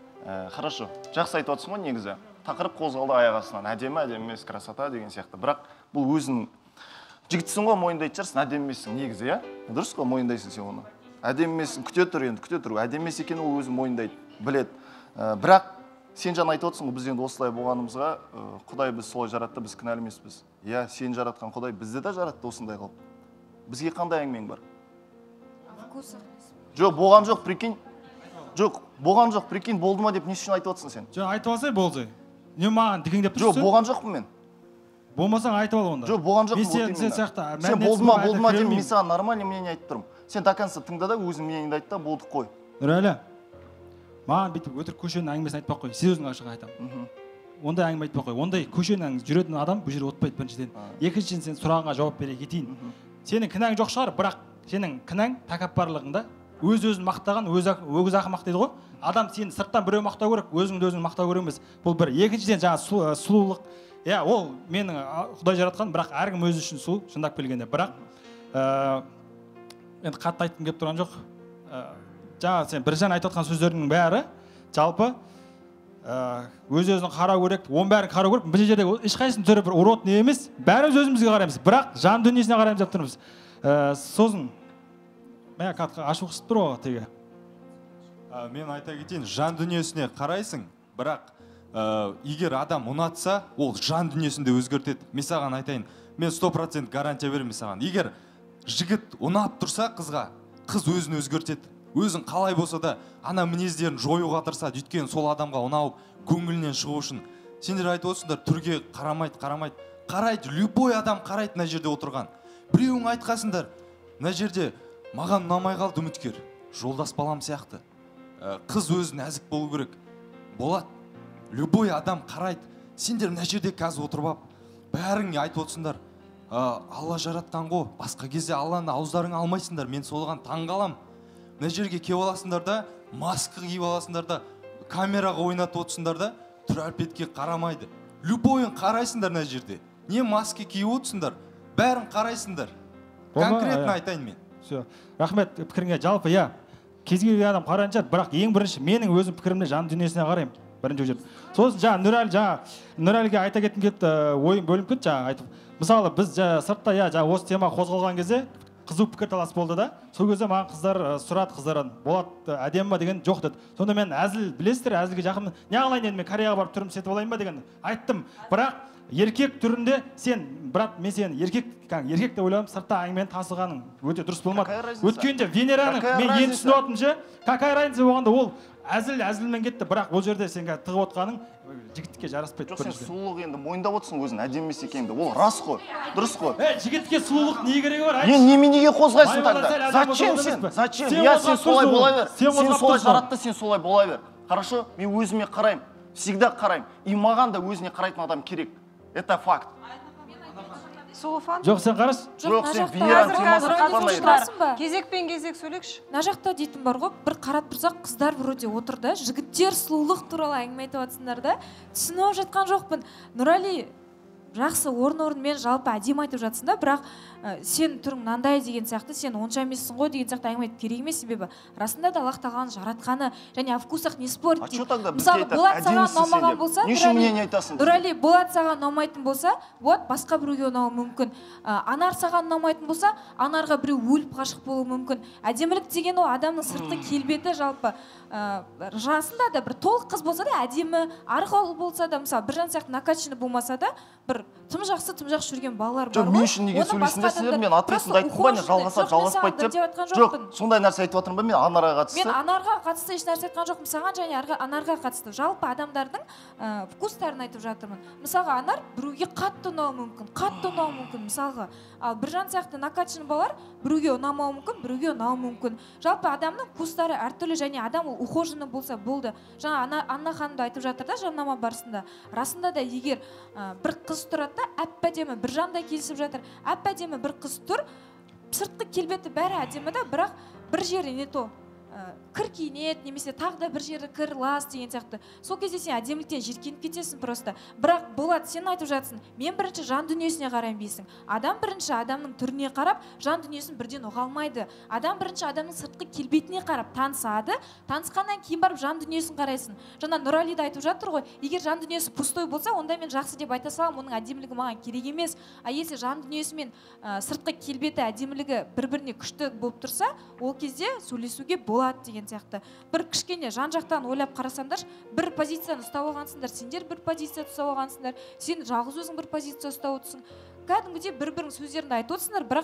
Хорошо, жақсы айтып отырсың ғой негізі. Тақырып қозғалды аяқ астынан, әдемі емес, красота деген сияқты. Бірақ бұл өзің жігітсің ғой, мойындайтын шығарсың, әдемі емессің негізі, иә? Дұрыс қой, мойындайсың сен оны. Әдемі емессің, күте тұр, әдемі емес екенін ол өзі мойындайды, біледі. Бірақ сен жаңа айтып отырсың ғой, біз енді осылай болғанымызға, Құдай біз солай жаратты, біз кінәлі емеспіз. Иә, сен жаратқан Құдай бізді де жаратты осындай қылып. Бізге қандай әңгімең бар? Жоқ, болған жоқ, прикинь. Жоқ, болған жоқ, прикинь, болды ма деп не үшін айтып отырсың сен? Жоқ, айтып алсай болды. Не маған дегендеп тұрсың? Жоқ, болған жоқпын мен. болмасаң айтып ал онда. Жоқ, болған жоқ. Сен сияқты сен болды ма деп мен саған нормальный мнение айтып тұрмын. Сен до конца тыңда да өзің мнениеңді айт та, болды қой. Нұрәлі, маған бүйтіп өтірік көшенің әңгімесін айтпақ қой. Сіз өзің ашық айтамын. Ондай әңгіме айтпақ қой. Ондай көшенің жүретін адам бұл жерде отпайды біріншіден. Екіншіден сен сұрағыңа жауап бере кетейін. Сенің кінәң жоқ шығар, бірақ сенің кінәң тәкаппарлығыңда. Өз-өзін мақтаған, өгіз ақымақ дейді ғой. Адам сені сырттан біреу мақтау керек, өзіңді өзің мақтау керек емес. Бұл бір. Екіншіден жаңа сұлулық. Иә, ол менің Құдай жаратқан, бірақ әркім өзі үшін сұлу, шындап келгенде. Бірақ енді қатты айтқым келіп тұрған жоқ. Жаңа сен Біржан айтып отқан сөздердің бәрі жалпы өз-өзін қарау керек, оның бәрін қарау керек. Біз жерде ешқайсының түрі бір уродный емес, бәріміз өзімізге қараймыз, бірақ жан дүниесіне қараймыз деп тұрмыз. Сосын мә катқа ашып қысып тұр ғой теге. Мен айта кетейін, жан дүниесіне қарайсың, бірақ егер адам ұнатса, ол жан дүниесінде өзгертеді. Мен саған айтайын, мен 100% гарантия беремін саған. Егер жігіт ұнап тұрса қызға, қыз өзін өзгертеді. Өзін қалай болса да ана мінездерін жоюға тырысады. Өйткені сол адамға ұнау, көңілінен шығу үшін. Сендер айтып отырсыңдар, түрге қарамайды. Қарайды, любой адам қарайды мына жерде отырған. Біреуің айтқасыңдар, мына жерде маған ұнамай қалды үміткер, жолдас балам сияқты. Қыз өзін нәзік болу керек. Болады. Любой адам қарайды. Сендер мына жерде қазір отырып алып, бәріңе айтып отырсыңдар. Алла жаратқан ғой. Басқа кезде Алланы ауыздарыңа алмайсыңдар. Мен солған таңғалам. Мына жерге келіп аласыңдар да, маска киіп аласыңдар да, камераға ойнатып отырсыңдар да, түр әлпетке қарамайды. Любойын қарайсыңдар мына жерде. Не маска киіп отырсыңдар, бәрін қарайсыңдар. Конкретно айтайын мен. Все. Рахмет пікіріңе. Жалпы, иә, кез келген адам қарайынша, бірақ ең бірінші менің өзім пікірімде жан дүниесіне қараймын. Бірінші жерде. Сосын Нұрәліге айта кеткім келіп ойым бөлініп кетті, жаңа айтып. Мысалы, біз сыртта осы тема қозғалған кезде қызу пікірталас болды да. Сол кезде маған қыздар сұрады, қыздардан, болады әдемі ба деген жоқ деді. Сонда мен әзіл білесіздер, әзілге жақынмын. Не қылайын енді, мен Кореяға барып түрім сетіп алайын ба деген айттым. Бірақ еркек түрінде сен, брат, мен сені еркек деп ойладым, сыртта әңгімен тасығаның өте дұрыс болмады. Өткенде Венераның мен енді түсініп отырмыншы, какая разница болғанда ол әзілмен кетті, бірақ ол жерде сен тығып отқаның жігітке жараспайды. Жоқ, сен сұлулық енді мойындап отырсың өзің әдемі емес екеніңді. Ол рас қой, дұрыс қой. Жігітке сұлулық не керегі бар? Неменеге қозғайсың тогда? Зачем сен? Зачем? Я сен солай бола бер. Сен солай жаратты, сен солай бола бер. Хорошо? Мен өзіме қараймын, всегда қараймын. И маған да өзіне қарайтын адам керек. Это факт. Жоқ, сен қараш. Жоқ, сен Венераның темасын қандай. Кезекпен кезек сөйлейікші. Мына жақта дейтін бар ғой, бір қарап тұрсақ, қыздар вроде отыр да, жігіттер сұлулық туралы әңгіме айтып жатсыңдар да, түсініп жатқан жоқпын. Нұрәли, жақсы орын-орынмен жалпы әдемі айтып жатсың да, бірақ сен түрің мынандай деген сияқты, сен онша емессің ғой деген сияқты әңгіме айтып керек емес, себебі расында да Аллах тағаланың жаратқаны, және о вкусах не спорт дейді. Мысалы, Болат саған ұнамаған болса, Нұрәли, Болат саған ұнамайтын болса, вот басқа біреуге ұнауы мүмкін. Анар саған ұнамайтын болса, Анарға біреу өліп ғашық болуы мүмкін. Әдемілік деген ол адамның сыртқы келбеті, жалпы жасында да бір толық қыз болса да, әдемі, арқау болса да, мысалы Біржан сияқты накачанный болмаса да, бір тым жақсы жүрген балалар бар ғой. Мен атресімді айттым ба, жалғаспайды деп. Жоқ, сондай нәрсе айтып отырмын ба мен Анарға қатысты? Мен Анарға қатысты еш нәрсе айтқан жоқпын, саған және Анарға қатысты. Жалпы адамдардың вкустарын айтып жатырмын. Мысалға, Анар біреуге қатты ұнауы мүмкін, мысалға. Ал Біржан сияқты накачанный балалар біреуге ұнамауы мүмкін, біреуге ұнауы мүмкін. Жалпы адамның вкустары әртүрлі, және адам ол ухоженный болса болды. Жаңа Анна ханымды айтып жатыр да жарнама барысында. Расында да егер бір қыз тұрады да, әп-әдемі, Біржан да келісіп жатыр, әп-әдемі бір қыз тұр, сыртқы келбеті бәрі әдемі да, бірақ бір жері не то кір киінеді, немесе тағы да бір жері кір лас деген сияқты. Сол кезде сен әдеміліктен жиіркеніп кетесің просто. Бірақ Болат, сен айтып жатсың, мен бірінші жан дүниесіне қараймын дейсің. Адам бірінші адамның түріне қарап, жан дүниесін бірден ұға алмайды. Адам бірінші адамның сыртқы келбетіне қарап танысады, танысқаннан кейін барып жан дүниесін қарайсың. Жаңа Нұрәли де айтып жатыр ғой, егер жан дүниесі пустой болса, онда мен жақсы деп айта салам, оның әдемілігі маған керек емес. А если жан дүниесі мен сыртқы келбеті, әдемілігі бір-біріне күшті болып тұрса, ол кезде сөйлесуге болады деген сияқты. Бір кішкене жан-жақтан ойлап қарасаңдар, бір позицияны ұстап алғансыңдар, сендер бір позиция ұстап алғансыңдар, сен жалғыз өзің бір позиция ұстап отырсың. Кәдімгідей бір-бірің сөздеріңді айтып отырсыңдар, бірақ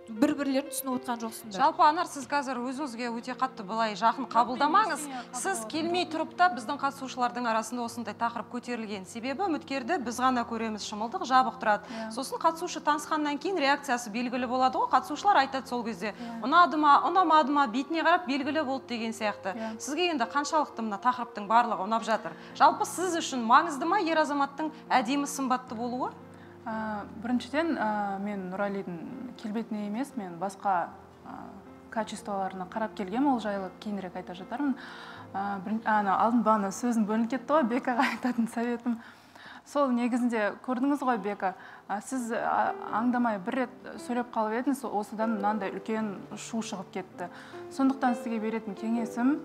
бір-бірлерін түсініп отқан жоқсыңдар. Жалпы Анар, сіз қазір өзіңізге өте қатты былай жақын қабылдамаңыз. Сіз келмей тұрып та біздің қатысушылардың арасында осындай тақырып көтерілген. Себебі үміткерді біз ғана көреміз, шымылдық жабық тұрады. Сосын қатысушы танысқаннан кейін реакциясы белгілі болады ғой. Қатысушылар айтады сол кезде, ұнады ма, ұнамады ма, бетіне қарап белгілі болды деген сияқты. Сізге енді қаншалықты мына тақырыптың барлығы ұнап жатыр? Жалпы сіз үшін маңызды ма ер азаматтың әдемі сымбатты болуы? Біріншіден, мен Нұралидің келбетіне емес, мен басқа качестволарына қарап келгем, ол жайлы кейінірек айта жатармын. Алдын бағана сөзін бөлініп кетті ғой, Бекаға айтатын советім. Сол негізінде көрдіңіз ғой, Бека, сіз аңдамай бір рет сөйлеп қалып едіңіз, осыдан мынандай үлкен шу шығып кетті. Сондықтан сізге беретін кеңесім,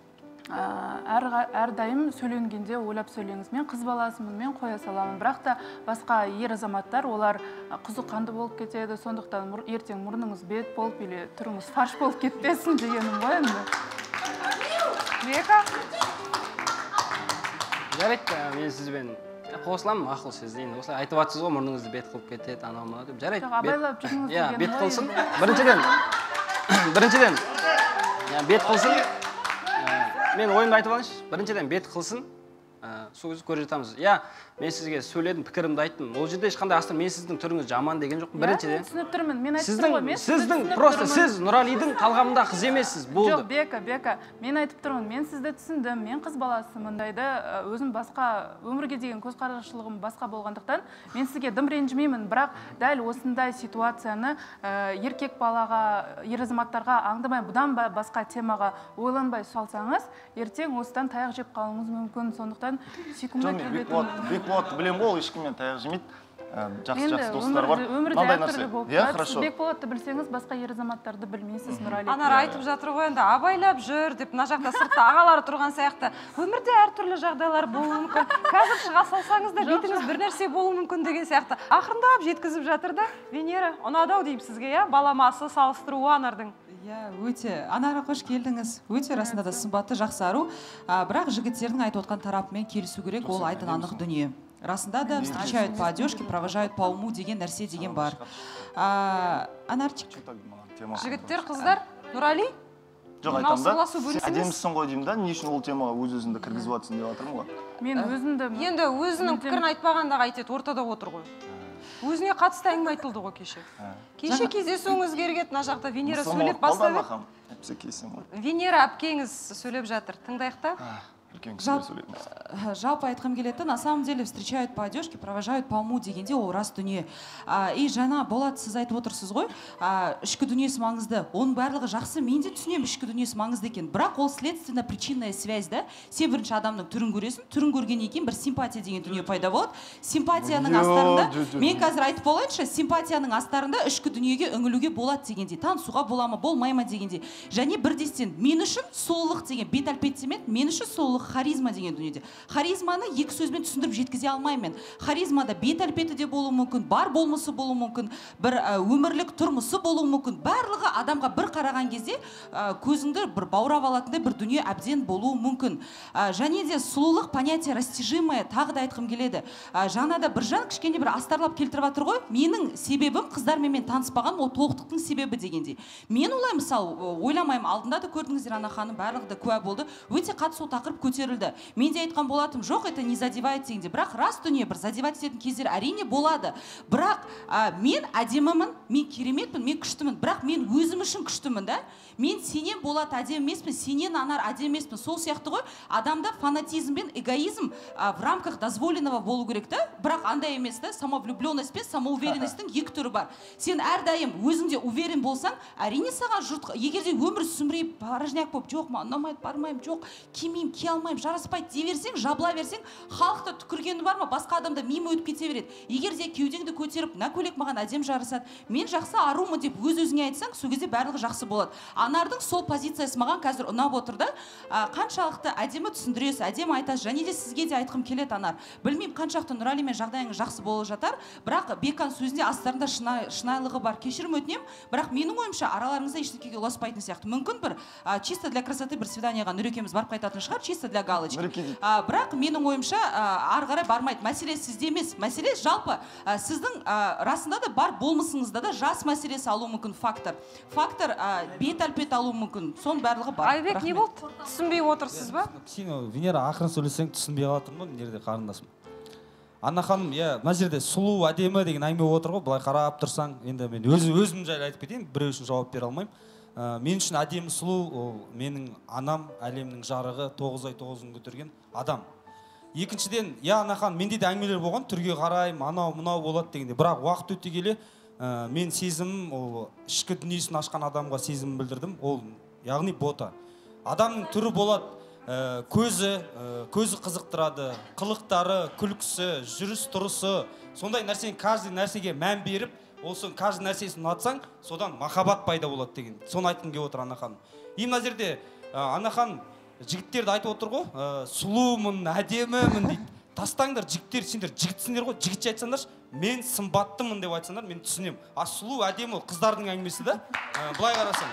әрдайым сөйленгенде ойлап сөйлеңіз. Мен қыз баласымын, мен қоя саламын. Бірақ та басқа ер азаматтар, олар қызу қанды болып кетеді, сондықтан ертең мұрныңыз бет болып, или түріңіз фарш болып кетпесін дегенім ғой енді. Бека? Жарайды, мен сізбен қосыламын, мақұл сіз. Енді осылай айтып жатсыз ғой, мұрныңызды бет қылып кетеді, анау деп. Жарайды. Абайлап жүріңіз деген ғой. Бет қылсын. Біріншіден, бет қылсын. Мен ойымды айтып алайыншы. Біріншіден бет қылсын. Сол кезде көре жатамыз. Мен сізге сөйледім, пікірімді айттым. Ол жерде ешқандай астыр мен сіздің түріңіз жаман деген жоқпын. Біріншіден. Түсініп тұрмын. Мен айтып тұрмын ғой. Сіздің просто сіз Нұралидің талғамында қыз емессіз. Болды. Жоқ, Бека, мен айтып тұрмын. Мен сізді түсіндім. Мен қыз баласымын. Мұндайды өзім басқа өмірге деген көзқарасшылығым басқа болғандықтан мен сізге дым ренжімеймін. Бірақ дәл осындай ситуацияны еркек балаға, ер азаматтарға аңдамай, бұдан басқа темаға ойланбай салсаңыз, ертең осыдан таяқ жеп қалуыңыз мүмкін. Сондықтан сүйкімді келбетін Бекболатты білем ғой, ол ешкіммен таяқ жемейді. Жақсы достар бар. Мынандай нәрсе. Хорошо. Бекболатты білсеңіз, басқа ер азаматтарды білмейсіз, Нұрали. Анар айтып жатыр ғой, енді абайлап жүр деп, мына жақта сыртта ағалары тұрған сияқты. Өмірде әртүрлі жағдайлар болуы мүмкін. Қазір шыға салсаңыз да бетіңіз бір нәрсе болуы мүмкін деген сияқты. Ақырындап жеткізіп жатыр да. Венера, ұнады-ау деймін сізге, баламасы салыстыруы Анардың. Өте, Анарға қош келдіңіз. Өте расында да сымбатты, жақсару. Бірақ жігіттердің айтып отқан тарапымен келісу керек, ол айдың анық дүние. Расында да встречают по одежке, провожают по уму деген нәрсе деген бар. Анарчик. Жігіттер, қыздар, Нұрали? Жоқ, айтам да, әдемісің ғой деймін да, не үшін ол темаға өз-өзіңді кіргізіп жатсың деп жатырмын ғой. Мен өзімді... Енді өзінің пікірін айтпағандағы айтеді, ортада отыр ғой. Өзіне қатысты әңгіме айтылды ғой кеше. Кеше кездесуіңіз керек еді, мына жақта Венера сөйлеп бастады. Венера әпкеңіз сөйлеп жатыр. Тыңдайық та? Жалпы айтқым келеді, на самом деле встречают по одежке, провожают по уму дегенде ол рас дүние. И жаңа Болат, сіз айтып отырсыз ғой, ішкі дүниесі маңызды. Оның барлығы жақсы, мен де түсінемін ішкі дүниесі маңызды екен. Бірақ ол следственно причинная связь, да? Сен бірінші адамның түрін көресің, түрін көргеннен кейін бір симпатия деген дүние пайда болады. Симпатияның астарында, мен қазір айтып болайыншы, симпатияның астарында ішкі дүниеге үңілуге болады дегенде, танысуға бола ма, болмай ма дегенде. Және бірдестен, мен үшін сұлулық деген бет әлпеттемет, мен үшін сұлулық харизма деген дүниеде. Харизманы екі сөзбен түсіндіріп жеткізе алмаймын мен. Харизмада бет әлпеті де болуы мүмкін, бар болмысы болуы мүмкін, бір өмірлік тұрмысы болуы мүмкін. Барлығы адамға бір қараған кезде көзіңді бір баурап алатындай бір дүние әбден болуы мүмкін. Және де сұлулық понятие растяжимое, тағы да айтқым келеді. Жаңа да біржан кішкене бір астарлап келтіріп жатыр ғой. Менің себебім қыздармен мен таныспаған, ол тоқтықтың себебі дегенде. Мен олай мысалы ойламаймын, алдында да көрдіңіздер, Ана ханым барлығы да куә болды. Өте қатты сол тақырып көтерілді. Мен де айтқан болатым, жоқ, это не задевает дегенде. Бірақ рас дүние, бір задевать ететін кездер әрине болады. Бірақ мен әдемімін, мен кереметпін, мен күштімін. Бірақ мен өзім үшін күштімін, да? Мен сенен Болат әдем емеспін, сенен Анар әдем емеспін. Сол сияқты ғой, адамда фанатизм пен эгоизм в рамках дозволенного болу керек, да? Бірақ андай емес, да? Самовлюбленность пен самоуверенностьтің екі түрі бар. Сен әрдайым өзіңде уверен болсаң, әрине саған жұрт, егер де өмір сүмірейіп, порожняк болып, жоқ, ұнамайды, бармаймын, жоқ, кимеймін, кие алмаймын, жараспайды дей берсең, жабыла берсең, халықта түкіргені бар ма, басқа адамда мимо өтіп кете береді. Егер де кеудеңді көтеріп, мына көйлек маған әдем жарасады, мен жақсы арумын деп өз-өзіңе айтсаң, сол кезде барлығы жақсы болады. Анардың сол позициясы маған қазір ұнап отыр да. Қаншалықты әдемі түсіндіресіз, әдемі айтасыз, және де сізге де айтқым келеді, Анар. Білмеймін, қаншалықты Нұралимен жағдайыңыз жақсы болып жатар, бірақ Беканың сөзінде астарында шынайылығы бар. Кешірім өтінемін, бірақ менің ойымша араларыңызда ештеңеге ұласпайтын сияқты. Мүмкін бір чисто для красоты бір свиданияға Нұрекеміз барып қайтатын шығар, чисто чисто для галочки. Бірақ менің ойымша ары қарай бармайды. Мәселе сізде емес. Мәселе жалпы сіздің расында да бар болмысыңызда да жас мәселесі алуы мүмкін фактор. Фактор бет әлпет алуы мүмкін. Соның барлығы бар. Айбек, не болды? Түсінбей отырсыз ба? Венера, ақырын сөйлесең түсінбей қалатырмын, мына жерде қарындасым. Анна ханым, мына жерде сұлу, әдемі деген әңгіме отыр ғой, былай қарап тұрсаң, енді мен өзім жайлы айтып кетейін, біреу үшін жауап бере алмаймын. Мен үшін әдемі сұлу, ол менің анам, әлемнің жарығы, 9 ай 9 күн көтерген адам. Екіншіден, Анна ханым, менде де әңгімелер болған, түрге қараймын, анау, мынау болады дегенде, бірақ уақыт өте келе мен сезімім, ол ішкі дүниесін ашқан адамға сезімін білдірдім, ол яғни бота. Адамның түрі болады, көзі қызықтырады, қылықтары, күлкісі, жүріс тұрысы, сондай нәрсені каждый нәрсеге мән беріп, осы каждый нәрсесін ұнатсаң, содан махаббат пайда болады деген. Соны айтқым келіп отыр Анна ханым. Мына жерде Анна ханым жігіттерді айтып отыр ғой, сұлумын, әдемімін дейді. Тастаңдар, жігіттер, сендер жігітсіңдер ғой, жігітше айтсаңдаршы, мен сымбаттымын деп айтсаңдар, мен түсінемін. Сұлу, әдемі ол қыздардың әңгімесі да. Былай қарасаң.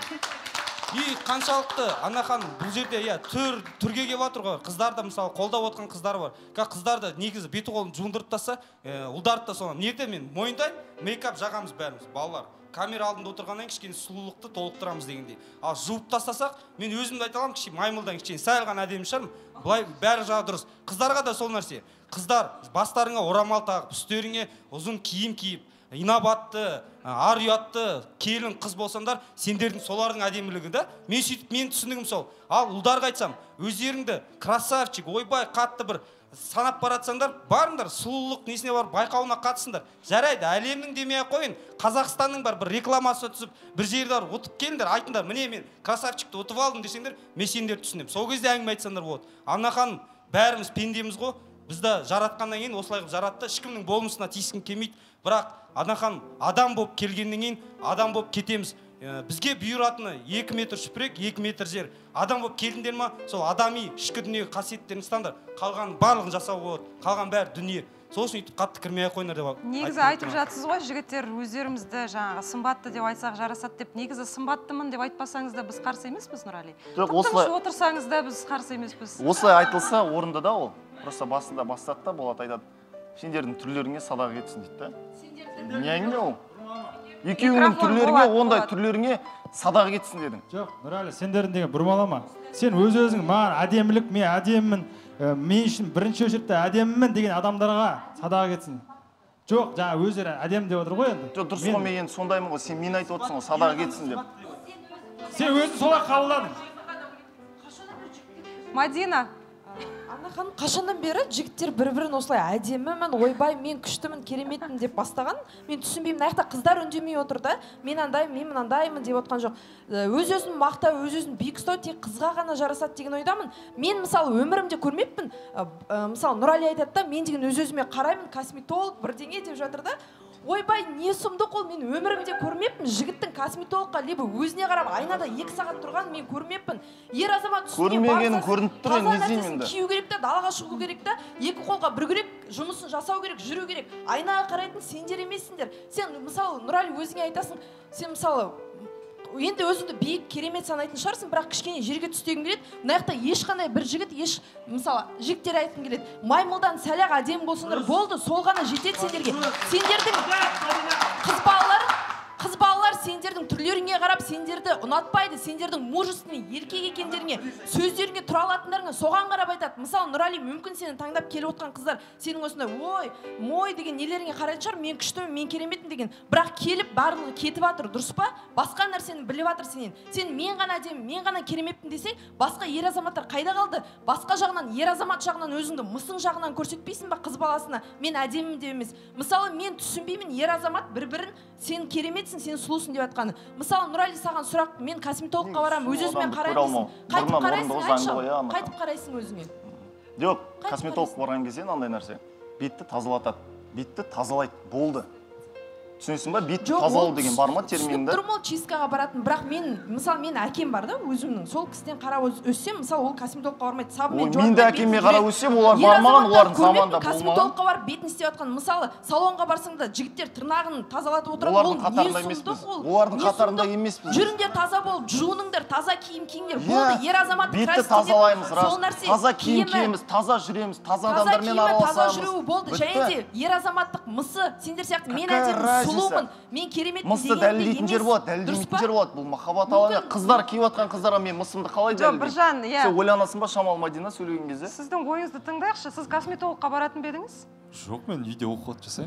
Қаншалықты, Анна ханым, бұл жерде түрге келіп жатыр ғой, қыздар да мысалы қолдап отқан қыздар бар. Қыздар да негізі беті қолын жуындырып тастаса, ұлдарды да соған. Неде мен мойындаймын, мейкап жағамыз бәріміз, балалар. Камера алдында отырғаннан кішкене сұлулықты толықтырамыз дегендей. Ал жуып тастасақ, мен өзімді айта аламын, кішкене маймылдан кішкене сәл ғана әдемі шығармын. Былай бәрі жағы дұрыс. Қыздарға да сол нәрсе. Қыздар бастарыңа орамал тағып, үстеріңе ұзын киім киіп, инабатты, ар ұятты келін қыз болсаңдар, сендердің солардың әдемілігі да. Мен сөйтіп, мен түсінігім сол. Ал ұлдарға айтсам, өздеріңді красавчик, ойбай, қатты бір санап баратсаңдар, барыңдар, сұлулық несіне бар, байқауына қатысыңдар. Жарайды, әлемнің демей қойын, Қазақстанның бар бір рекламасы түсіп, бір жерде ұтып келіңдер, айтыңдар, міне мен красавчикті ұтып алдым десеңдер, мен сендерді түсінемін. Сол кезде әңгіме айтсаңдар болады. Анна ханым, бәріміз пендеміз ғой, бізді жаратқаннан кейін осылай қылып жаратты, ешкімнің болмысына тиіскім келмейді. Бірақ Анна ханым, адам болып келгеннен кейін адам болып кетеміз. Бізге бұйыратыны 2 метр шүпірек, 2 метр жер. Адам болып келдіңдер ма, сол адами ішкі дүние қасиеттерін ұстандар. Қалған барлығын жасау болады, қалған бәрі дүние. Сол үшін үйтіп қатты кірмей қойыңдар деп айтып. Негізі айтып жатсыз ғой, жігіттер өздерімізді жаңағы сымбатты деп айтсақ жарасады деп. Негізі сымбаттымын деп айтпасаңыз да біз қарсы емеспіз, Нұрали. Тым-тыныш отырсаңыз да біз қарсы емеспіз. Осылай айтылса орынды да ол. Просто басында бастады да болады, айтады. Сендердің түрлеріңе садаға кетсін дейді да. Не әңгіме ол? Екеуіңнің түрлеріңе, ондай түрлеріңе садаға кетсін дедің. Жоқ, Нұрали, сендердің деген бұрмалама. Сен өз-өзің маған әдемілік, мен әдемімін, мен үшін бірінші очередте әдемімін деген адамдарға садаға кетсін. Жоқ, жаңа өздері әдемі деп отыр ғой енді. Жоқ, дұрыс қой, мен енді сондаймын ғой, сен мен айтып отырсың ғой, садаға кетсін деп. Сен өзің солай қабылдадың. Мадина. Анна ханым, қашаннан бері жігіттер бір-бірін осылай әдемімін, ойбай, мен күштімін, кереметпін деп бастаған. Мен түсінбеймін, аяқта қыздар үндемей отыр да, мен андаймын, мен мынандаймын деп отқан жоқ. Өз-өзін мақтау, өз-өзін биік ұстау тек қызға ғана жарасады деген ойдамын. Мен мысалы өмірімде көрмеппін. Мысалы Нұрали айтады да, мен деген өз-өзіме қараймын, косметолог бірдеңе деп жатыр да. Ойбай, не сұмдық ол, мен өмірімде көрмеппін. Жігіттің косметологқа либо өзіне қарап айнада 2 сағат тұрған мен көрмеппін. Ер азамат үстіне таза нәрсесін кию керек та, далаға шығу керек та, 2 қолға бір керек, жұмысын жасау керек, жүру керек. Айнаға қарайтын сендер емессіңдер. Сен мысалы Нұрали өзіңе айтасың, сен мысалы енді өзіңді биік керемет санайтын шығарсың, бірақ кішкене жерге түстегің келеді. Мынаяқта ешқандай бір жігіт, мысалы жігіттер айтқым келеді. Маймылдан сәл-ақ әдемі болсыңдар, болды, сол ғана жетеді сендерге. Сендердің қыз балалар сендердің түрлеріңе қарап сендерді ұнатпайды, сендердің мужественный еркек екендеріңе, сөздеріңе тұра алатындарыңа соған қарап айтады. Мысалы Нұрали мүмкін сені таңдап келіп отқан қыздар сенің осындай ой, мой деген нелеріңе қарайтын шығар, мен күштімін, мен кереметім деген. Бірақ келіп барлығы кетіп жатыр, дұрыс па? Басқа нәрсені біліп жатыр сенен. Сен мен ғана әдемі, мен ғана кереметпін десең, басқа ер азаматтар қайда қалды? Басқа жағынан, ер азамат жағынан өзіңді мысың жағынан көрсетпейсің ба қыз баласына? Мен әдемімін деп емес. Мысалы мен түсінбеймін, ер азамат бір-бірін сен кереметсің, сен сұлусың деп жатқаны. Мысалы Нұрали саған сұрақ, мен косметологқа барамын, өз-өзіме қараймын. Қайтып қарайсың, айтшы, қайтып қарайсың өзіңе? Жоқ, косметолог барған кезде андай нәрсе. Бетті тазалатады. Бетті тазалайды, болды. түсінесің ба? Бетті тазалау деген бар ма терминде? Түсініп тұрмын, чисткаға баратын, бірақ мысалы мен әкем бар да өзімнің, сол кісіден қарап өссем, мысалы ол косметологқа бармайды, сабынмен жуады. Мен де әкеме қарап өссем, олар бармаған, олардың заманында болмаған. Косметологқа барып бетін істеп жатқан, мысалы салонға барсаң да жігіттер тырнағын тазалатып отырады, ол не сұмдық ол? Олардың қатарында емеспіз. Жүріңдер таза болып, жуыныңдар, таза киім киіңдер. Болды, ер азамат бетті тазалаймыз, таза киім киеміз, таза жүреміз, таза адамдармен араласамыз. Таза жүруі болды. Және де ер азаматтық мысы, сендер сияқты мен әдемі сұлумын, мен кереметпін дегенде емес. Дәлелдейтін жер болады. Бұл махаббат алаңы. Қыздар киіп жатқан қыздарға мен мысымды қалай дәлелдеймін? Біржан, иә. Сен ойланасың ба Шамал Мадина сөйлеген кезде? Сіздің ойыңызды тыңдайықшы. Сіз косметологқа баратын ба едіңіз? Жоқ, мен үйде уход жасаймын.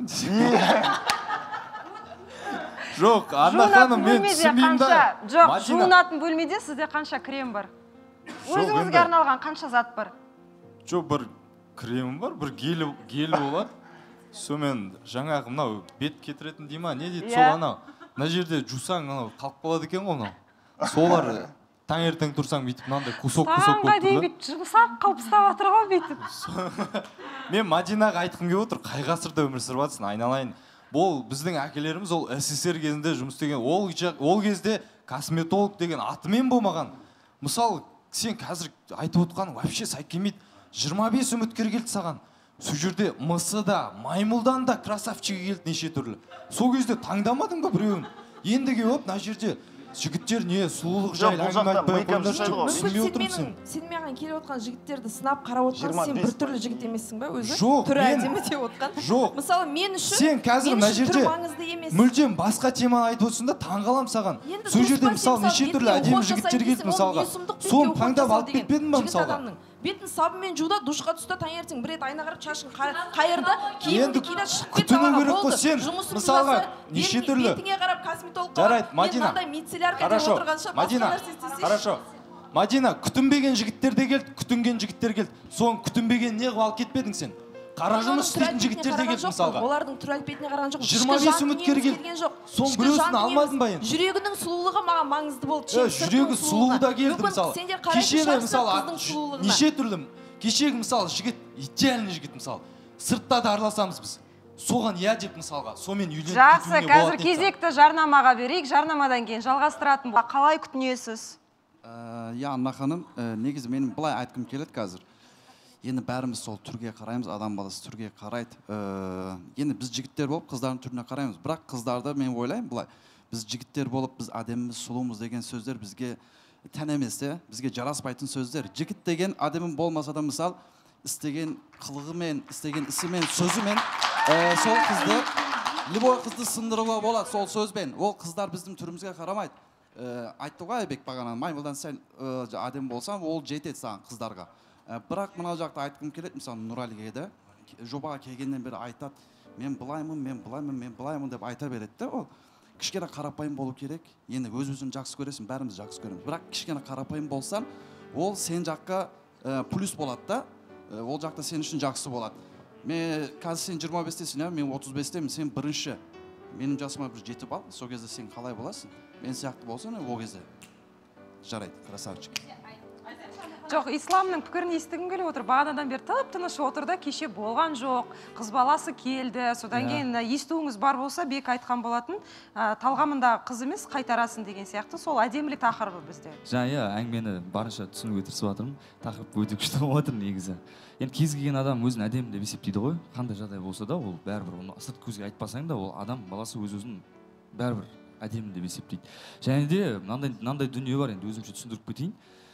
Жоқ, Анна ханым, мен түсінбеймін да. Жоқ, жуынатын бөлмеде сізде қанша крем бар? Өзіңізге арналған қанша зат бар? Жоқ, бір кремім бар, бір гелі болады. Сонымен жаңағы мынау бет кетіретін дей ма, не дейді? Сол анау. Мына жерде жусаң анау қалып қалады екен ғой мынау. Солар таңертең тұрсаң бүйтіп мынандай кусок болып тұр. Таңға дейін бүйтіп жұмсақ қылып ұстап жатыр ғой бүйтіп. Мен Мадинаға айтқым келіп отыр, қай ғасырда өмір сүріп жатсың, айналайын. Бұл біздің әкелеріміз ол СССР кезінде жұмыс істеген. Ол кезде косметолог деген атымен болмаған. Мысалы, сен қазір айтып отқаның вообще сай келмейді. 25 үміткер келді саған. Сол жерде мысы да, маймылдан да красавчигі келді неше түрлі. Сол кезде таңдамадың ба біреуін? Ендіге өп, мына жерде жігіттер не сұлулық жайлы әңгіме айтпай қойыңдаршы деп түсінбей отырмын сен. Сен маған келіп отқан жігіттерді сынап қарап отқан, сен бір түрлі жігіт емессің ба өзі? Жоқ, түрі әдемі деп отқан. Жоқ. Мысалы мен үшін сен қазір мына жерде мүлдем басқа теманы айтып отырсың да таңғаламын саған. Сол жерде мысалы неше түрлі әдемі жігіттер келді мысалға. Соны таңдап алып кетпедің ба мысалға? Бетін сабынмен жуда, душқа түсті, таңертең бір рет айна қарап шашын қайырды, киімді киді, шығып кетті аға, болды. Жұмысын жасы, бетіңе қарап косметологқа, мен мынандай мицеллярка деп отырғанша басқа нәрсе істесейші. Хорошо, Мадина, күтінбеген жігіттер де келді, күтінген жігіттер келді. Соны күтінбеген не қып алып кетпедің сен? Қара жұмыс істейтін жігіттер де келді мысалға. Олардың түр әлпетіне қараған жоқ. 25 үміткер келді. Соның біреусін алмадың ба енді? Жүрегінің сұлулығы маған маңызды болды. Жүрегі сұлуы да келді мысалы. Кешегі мысалы неше түрлі. Кешегі мысалы жігіт, идеальный жігіт мысалы. Сыртта да араласамыз біз. Соған иә деп мысалға. Сонымен үйленіп кетуіне болады. Жақсы, қазір кезекті жарнамаға берейік. Жарнамадан кейін жалғастыратын болады. Қалай күтінесіз? Анна ханым, негізі менің былай айтқым келеді қазір. Енді бәріміз сол түрге қараймыз, адам баласы түрге қарайды. Енді біз жігіттер болып қыздардың түріне қараймыз. Бірақ қыздарды мен ойлаймын былай. Біз жігіттер болып, біз әдеміміз, сұлумыз деген сөздер бізге тән емес, бізге жараспайтын сөздер. Жігіт деген әдемі болмаса да мысал, істеген қылығымен, істеген ісімен, сөзімен сол қызды, любой қызды сындыруға болады сол сөзбен. Ол қыздар біздің түрімізге қарамайды. Айтты ғой Айбек бағана, маймылдан сен әдемі болсаң, ол жетеді саған қыздарға. Бірақ мынау жақта айтқым келеді, мысалы Нұралиге де жобаға келгеннен бері айтады, мен былаймын деп айта береді де ол. Кішкене қарапайым болу керек. Енді өз-өзін жақсы көресің, бәріміз жақсы көреміз. Бірақ кішкене қарапайым болсаң, ол сен жаққа плюс болады да, ол жақта сен үшін жақсы болады. Мен қазір сен 25-тесің, мен 35-темін, сен бірінші. Менің жасыма бір жетіп ал, сол кезде сен қалай боласың? Мен сияқты болсаң, ол кезде жарайды, красавчик. Жоқ, исламның пікірін естігім келіп отыр. Бағанадан бері тып-тыныш отырда, кеше болған жоқ, қыз баласы келді. Содан кейін естуіңіз бар болса, бек айтқан болатын, талғамында қыз емес қайтарасын деген сияқты. Сол әдемілік тақырыбы бізде. Әңгімені барынша түсінуге тырысып жатырмын. Тақырып өте күшті болып жатыр негізі. Енді кез келген адам өзін әдемі деп есептейді ғой. Қандай жағдай болса да, ол бәрібір оны сырт көзге айтпасаң да, ол адам баласы өз-өзін бәрібір әдемі деп есептейді. Және де мынандай дүние бар, енді өзімше түсіндіріп кетейін.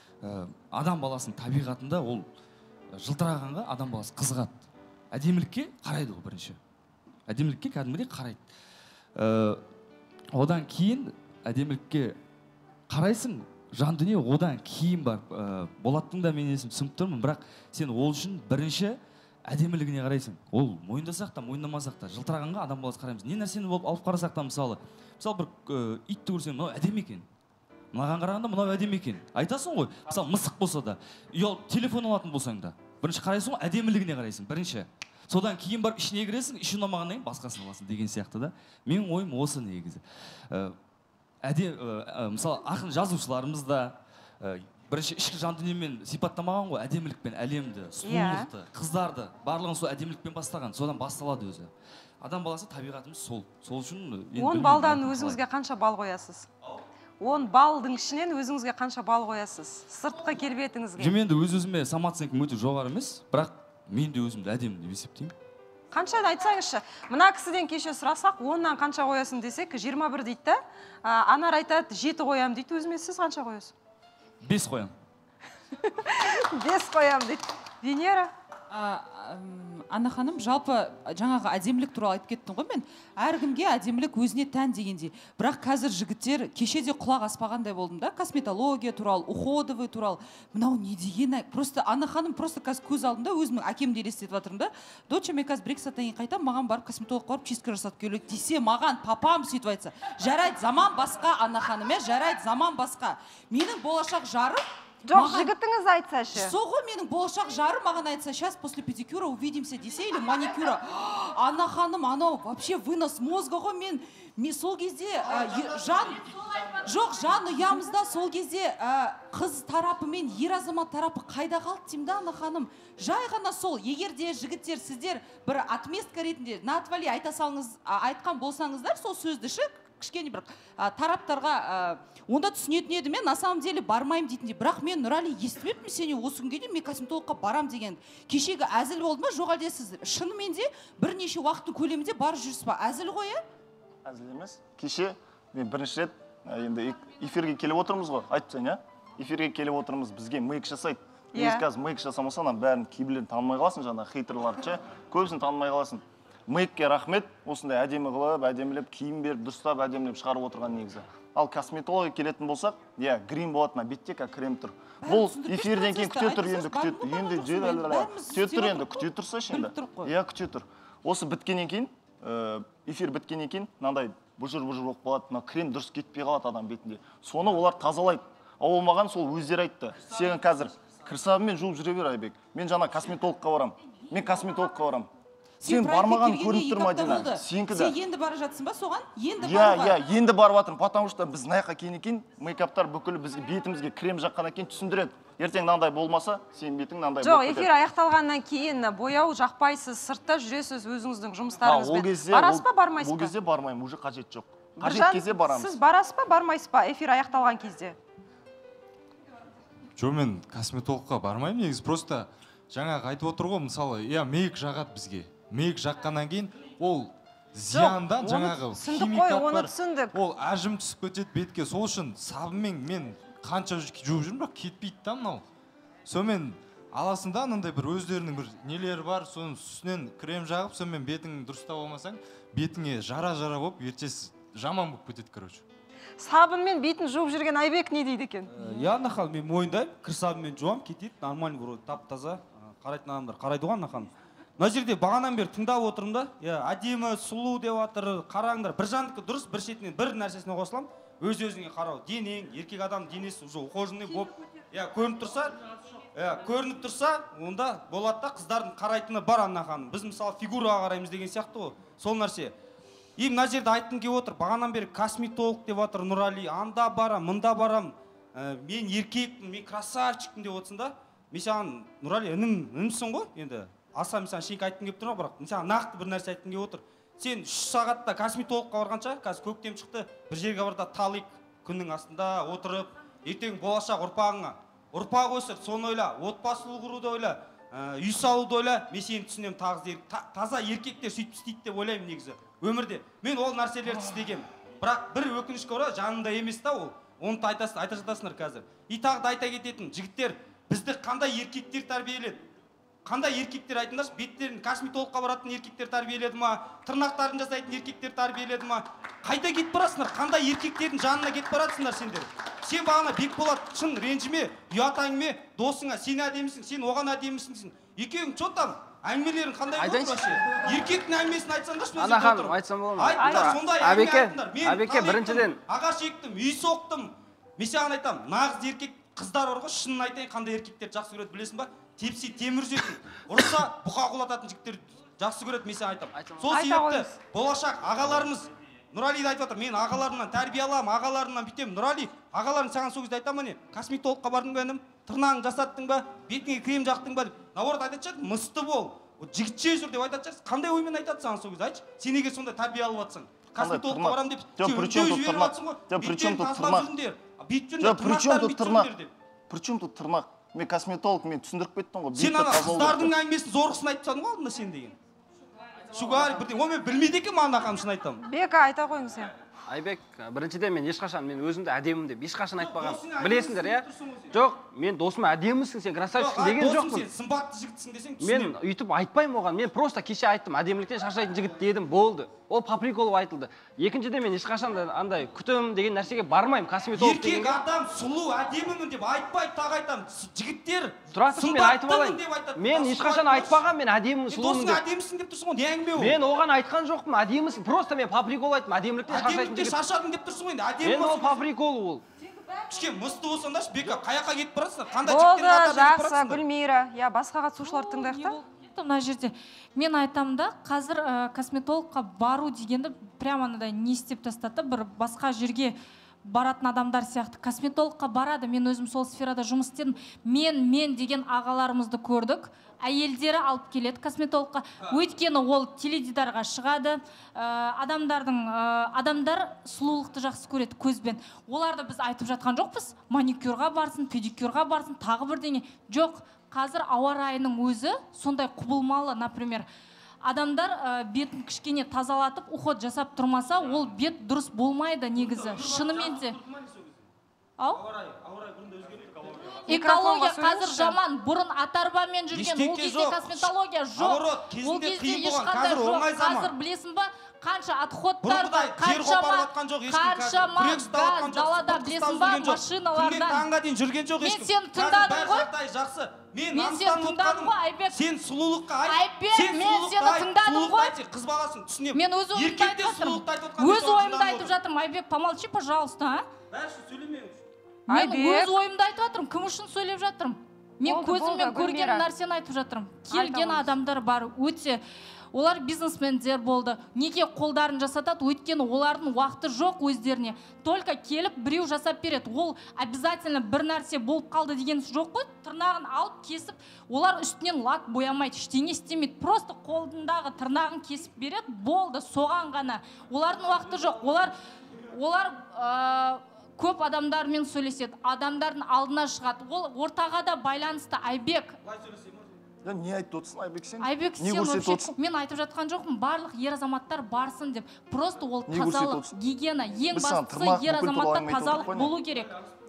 Адам баласының табиғатында ол жылтырағанға адам баласы қызығады. Әдемілікке қарайды ол бірінші. Әдемілікке кәдімгідей қарайды. Одан кейін әдемілікке қарайсың, жан дүние одан кейін бар. Болаттың да мен есім түсініп тұрмын, бірақ сен ол үшін бірінші әдемілігіне қарайсың. Ол мойындасақ та, мойындамасақ та, жылтырағанға адам баласы қараймыз. Не нәрсені алып қарасақ та мысалы бір итті көрсең, мынау әдемі екен. Мынаған қарағанда мынау әдемі екен. Айтасың ғой, мысалы мысық болса да, ұялып телефон алатын болсаң да, бірінші қарайсың ғой, әдемілігіне қарайсың, бірінші. Содан кейін барып ішіне кіресің, іші ұнамағаннан кейін басқасын аласың деген сияқты да. Менің ойым осы негізі. Мысалы ақын жазушыларымыз да бірінші ішкі жан дүниемен сипаттамаған ғой, әдемілікпен әлемді, сұлулықты, қыздарды, барлығын сол әдемілікпен бастаған, содан басталады өзі. Адам баласы табиғатымыз сол. Сол үшін 10 балдан өзіңізге қанша бал қоясыз? 10 балдың ішінен өзіңізге қанша бал қоясыз? Сыртқы келбетіңізге. Мен де өз-өзіме самооценкам өте жоғары емес, бірақ мен де өзімді әдемі деп есептеймін. Қаншаны айтсаңызшы, мына кісіден кеше сұрасақ, 10-нан қанша қоясың десек, 21 дейді да. Анар айтады, 7 қоям дейді, өзіме сіз қанша қоясыз? 5 қоям. 5 қоям дейді. Венера? Анна ханым, жалпы жаңағы әдемілік туралы айтып кеттім ғой мен. Әркімге әдемілік өзіне тән дегендей. Бірақ қазір жігіттер кеше де құлақ аспағандай болдым да, косметология туралы, уходовый туралы. Мынау не деген? Просто Анна ханым просто қазір көз алдымда өзімнің әкемді елестетіп жатырмын да. Доча мен қазір 1-2 сағаттан кейін қайтам, маған барып косметологқа барып чистка жасатып келу керек десе, маған папам сөйтіп айтса, жарайды, заман басқа, Анна ханым, жарайды, заман басқа. Менің болашақ жарым жоқ, жігітіңіз айтсашы. Соғы менің болашақ жарым маған айтса, сейчас после педикюра увидимся десе или маникюра. Анна ханым, анау вообще вынос мозга ғой, мен сол кезде жан ұямызда сол кезде қыз тарапы мен ер азамат тарапы қайда қалды деймін да, Анна ханым. Жай ғана сол, егер де жігіттер сіздер бір отместка ретінде Натвали айтқан болсаңыздар, сол сөзді кішкене бір тараптарға онда түсінетін еді, мен на самом деле бармайым дейтіндей. Бірақ мен Нұрали естімеппін сені осы күнге дейін мен косметологқа барам деген. Кешегі әзіл болды ма, жоқ әлде сіз шынымен де бірнеше уақыттың көлемінде барып жүрсіз ба? Әзіл ғой, Әзіл емес. Кеше мен бірінші рет енді эфирге келіп отырмыз ғой, айтып сен, эфирге келіп отырмыз, бізге мейк жасайды. Егер қазір мейк жасамасаң, бәрін кейбірлерін танымай қаласың, жаңа хейтерларды, көбісін танымай қаласың. Мейкке рахмет, осындай әдемі қылып, әдемілеп, киім беріп, дұрыстап, әдемілеп шығарып отырған негізі. Ал косметология келетін болсақ, грим болады, бетте крем тұр. Бұл эфирден кейін күте тұр, енді күте тұрса енді. Күте тұр. Осы біткеннен кейін, эфир біткеннен кейін, мынандай бұжыр-бұжыр болып қалады, крем дұрыс кетпей қалады адам бетінде. Соны олар тазалайды. Ал маған сол өздері айтты. Сен қазір кірсабымен жуып жүре бер, Айбек. Мен жаңа косметологқа барам. Сен бармаған көрініп тұрма деймін. Сен енді бара жатсың ба соған? Енді барып жатырмын, потому что біз наяққа кейін екен, мейкаптар бүкілі бізге бетімізге крем жаққаннан кейін түсіндіреді. Ертең мынандай болмаса, сен бетің мынандай болып кетеді. Жоқ, эфир аяқталғаннан кейін бояу жақпайсыз, сыртта жүресіз өзіңіздің жұмыстарыңызбен. Барасыз ба, бармайсыз ба? Ол кезде бармаймын, уже қажет жоқ. Қажет кезде барамыз. Сіз барасыз ба, бармайсыз ба эфир аяқталған кезде? Жоқ, мен косметологқа бармаймын, негізі просто жаңағы айтып отыр ғой, мысалы, мейк жағады бізге. Мейк жаққаннан кейін ол зияндан жаңағы химикат бар, ол әжім түсіп кетеді бетке. Сол үшін сабынмен мен қанша жуып жүрмін, бірақ кетпейді да мынау. Сонымен аласың да, анандай бір өздерінің бір нелері бар, соның үстінен крем жағып, сонымен бетің дұрыстап болмасаң, бетіңе жара-жара болып, ертесі жаман болып кетеді, короче. Сабынмен бетін жуып жүрген Айбек не дейді екен? Анна ханым, мен мойындаймын, кір сабынмен жуам, кетеді, нормально бір тап-таза қарайтын адамдар қарайды ғой, Анна ханым. Мына жерде бағанан бері тыңдап отырмын да, әдемі, сұлу деп жатыр, қараңдар. Bir жандікі дұрыс, бір шетінен бір нәрсесіне қосылам, өз-өзіңе қарау. Денең, еркек адам денесі уже ухоженный болып, көрініп тұрса, онда болады да, қыздардың қарайтыны бар, Анна ханым. Біз мысалы фигураға қараймыз деген сияқты ғой. Сол нәрсе. И мына жерде айтқым келіп отыр, бағанан бері косметолог деп жатыр Нұрали, анда барам, мында барам. Мен еркекпін, мен красавчикпін деп отырсың да. Мен саған Нұрали інімсің ғой, енді. Аса мен саған шейінгі айтқым келіп тұрмын, бірақ мен саған нақты бір нәрсе айтқым келіп отыр. Сен 3 сағатта косметологқа барғанша, қазір көктем шықты, бір жерге барда талик күннің астында отырып, ертең болашақ ұрпағыңа ұрпақ өсір, соны ойла, отбасылы құруды ойла, үй салуды ойла. Мен сені түсінемін, таза еркектер сөйтіп істейді деп ойлаймын негізі өмірде. Мен ол нәрселерді істегенмін. Бірақ бір өкінішке орай жанында емес та ол. Оны айта жатасыңдар қазір. И тағы да айта кететін, жігіттер бізді қандай еркектер тәрбиеледі? Қандай еркектер айтыңдаршы, беттерін косметологқа баратын еркектер тәрбиеледі ма, тырнақтарын жасайтын еркектер тәрбиеледі ма? Қайда кетіп барасыңдар? Қандай еркектердің жанына кетіп барасыңдар сендер? Сен бағана Бекболат шын ренжіме, ұятаң ме, досыңа, сен әдемісің, сен оған әдемісің. Екеуің что там? Әңгімелерің қандай болды вообще? Еркектің әңгімесін айтсаңдаршы мен Ана ханым, айтсам болады ма? Айтыңдар, сондай әңгіме айтыңдар. Әбеке, біріншіден ағаш ектім, үй соқтым. Мен саған айтамын, нағыз еркек қыздар бар ғой, шынын айтайын, қандай еркектерді жақсы көреді білесің ба? Тепси темір үзетін, ұрса бұқа құлататын жігіттер жақсы көреді, мен саған айтамын. Сол себепті болашақ ағаларымыз Нұралиді айтып жатыр, мен ағаларымнан тәрбие аламын, ағаларымнан бүйтемін. Нұрали, ағаларың саған сол кезде айтамын не? Косметологқа бардың ба інім? Тырнағың жасаттың ба? Бетіңе крем жақтың ба деп. Наоборот айтатын шығар, мысты бол. Жігітше жүр деп айтатын шығарсың. Қандай оймен айтады саған сол кезде? Айтшы, сен неге сонда тәрбие алып жатсың? Косметологқа барамын деп. Причем тут тырнақ? Мен косметолог, мен түсіндіріп кеттім ғой. Сен ана қыздардың әңгімесін зорғысын айтып тастадың ғой алдында сен деген. Шугар, мен білмейді екен маған ақам шын айтам. Бека, айта қойыңыз сен. Айбек, біріншіден мен ешқашан мен өзімді әдемім деп ешқашан айтпаған. Білесіңдер, иә? Жоқ, мен досым әдемісің, сен красавчиксің деген жоқпын. Сымбатты жігітсің десең мен үйтіп айтпаймын оған. Мен просто кеше айттым, әдеміліктен шаршайтын жігіт дедім, болды. Ол по приколу айтылды. Екіншіден мен ешқашан да андай күтім деген нәрсеге бармаймын, косметолог деген. Еркек адам сұлу әдемімін деп айтпайды, тағы айтамын. Жігіттер сымбаттымын деп айтады. Мен ешқашан айтпаған, мен әдемімін, сұлумын деп. Досың әдемісің деп тұрсың ғой, не әңгіме ол? Мен оған айтқан жоқпын, әдемісің. Просто мен по приколу айттым, әдеміліктен шаршайтын жігіт. Шаршадың деп тұрсың ғой енді, әдемі мен ол по приколу ол. Кішкене мысты болсаңдаршы, Бека, қаяққа кетіп барасыңдар? Қандай болды, жақсы, Гүлмира. Я басқа қатысушыларды тыңдайық та. Мына жерде мен айтамын да, қазір косметологқа бару дегенді прямо анадай не істеп тастады, бір басқа жерге баратын адамдар сияқты косметологқа барады. Мен өзім сол сферада жұмыс істедім. Мен деген ағаларымызды көрдік. Әйелдері алып келеді косметологқа. Өйткені ол теледидарға шығады. Адамдар сұлулықты жақсы көреді көзбен. Оларды біз айтып жатқан жоқпыз. Маникюрға барсын, педикюрға барсын, тағы бірдеңе. Жоқ, қазір ауа райының өзі сондай құбылмалы, например. Адамдар бетін кішкене тазалатып, уход жасап тұрмаса, ол бет дұрыс болмайды негізі. Шынымен де. Ау? Экология қазір жаман. Бұрын атарбамен жүрген, ол кезде косметология жоқ. Ол кезде ешқандай жоқ. Қазір білесің ба? Қанша отходтар, қаншама газ далада білесің ба, машиналардан. Мен сені тыңдадым ғой. Мен сені тыңдадым ғой, Айбек. Сен сұлулыққа айт. Айбек, мен сені тыңдадым ғой. Қыз баласын, түсінем. Мен өз ойымды айтып жатырмын. Өз ойымды айтып жатырмын. Айбек, помолчи, пожалуйста, а? Мен өз ойымды айтып жатырмын. Кім үшін сөйлеп жатырмын? Мен көзіммен көрген нәрсені айтып жатырмын. Келген адамдар бар, өте. Олар бизнесмендер болды. Неге қолдарын жасатады? Өйткені олардың уақыты жоқ өздеріне. Только келіп біреу жасап береді. Ол обязательно бір нәрсе болып қалды деген жоқ қой. Тырнағын алып кесіп, олар үстінен лак боямайды, ештеңе істемейді. Просто қолындағы тырнағын кесіп береді, болды, соған ғана. Олардың уақыты жоқ. Олар көп адамдармен сөйлеседі. Адамдардың алдына шығады. Ол ортаға да байланысты. Айбек. Не айтып отырсың, Айбек, сен? Айбек, сен вообще, мен айтып жатқан жоқпын, барлық ер азаматтар барсын деп. Просто ол тазалық, гигиена, ең бастысы ер азаматта тазалық болу керек.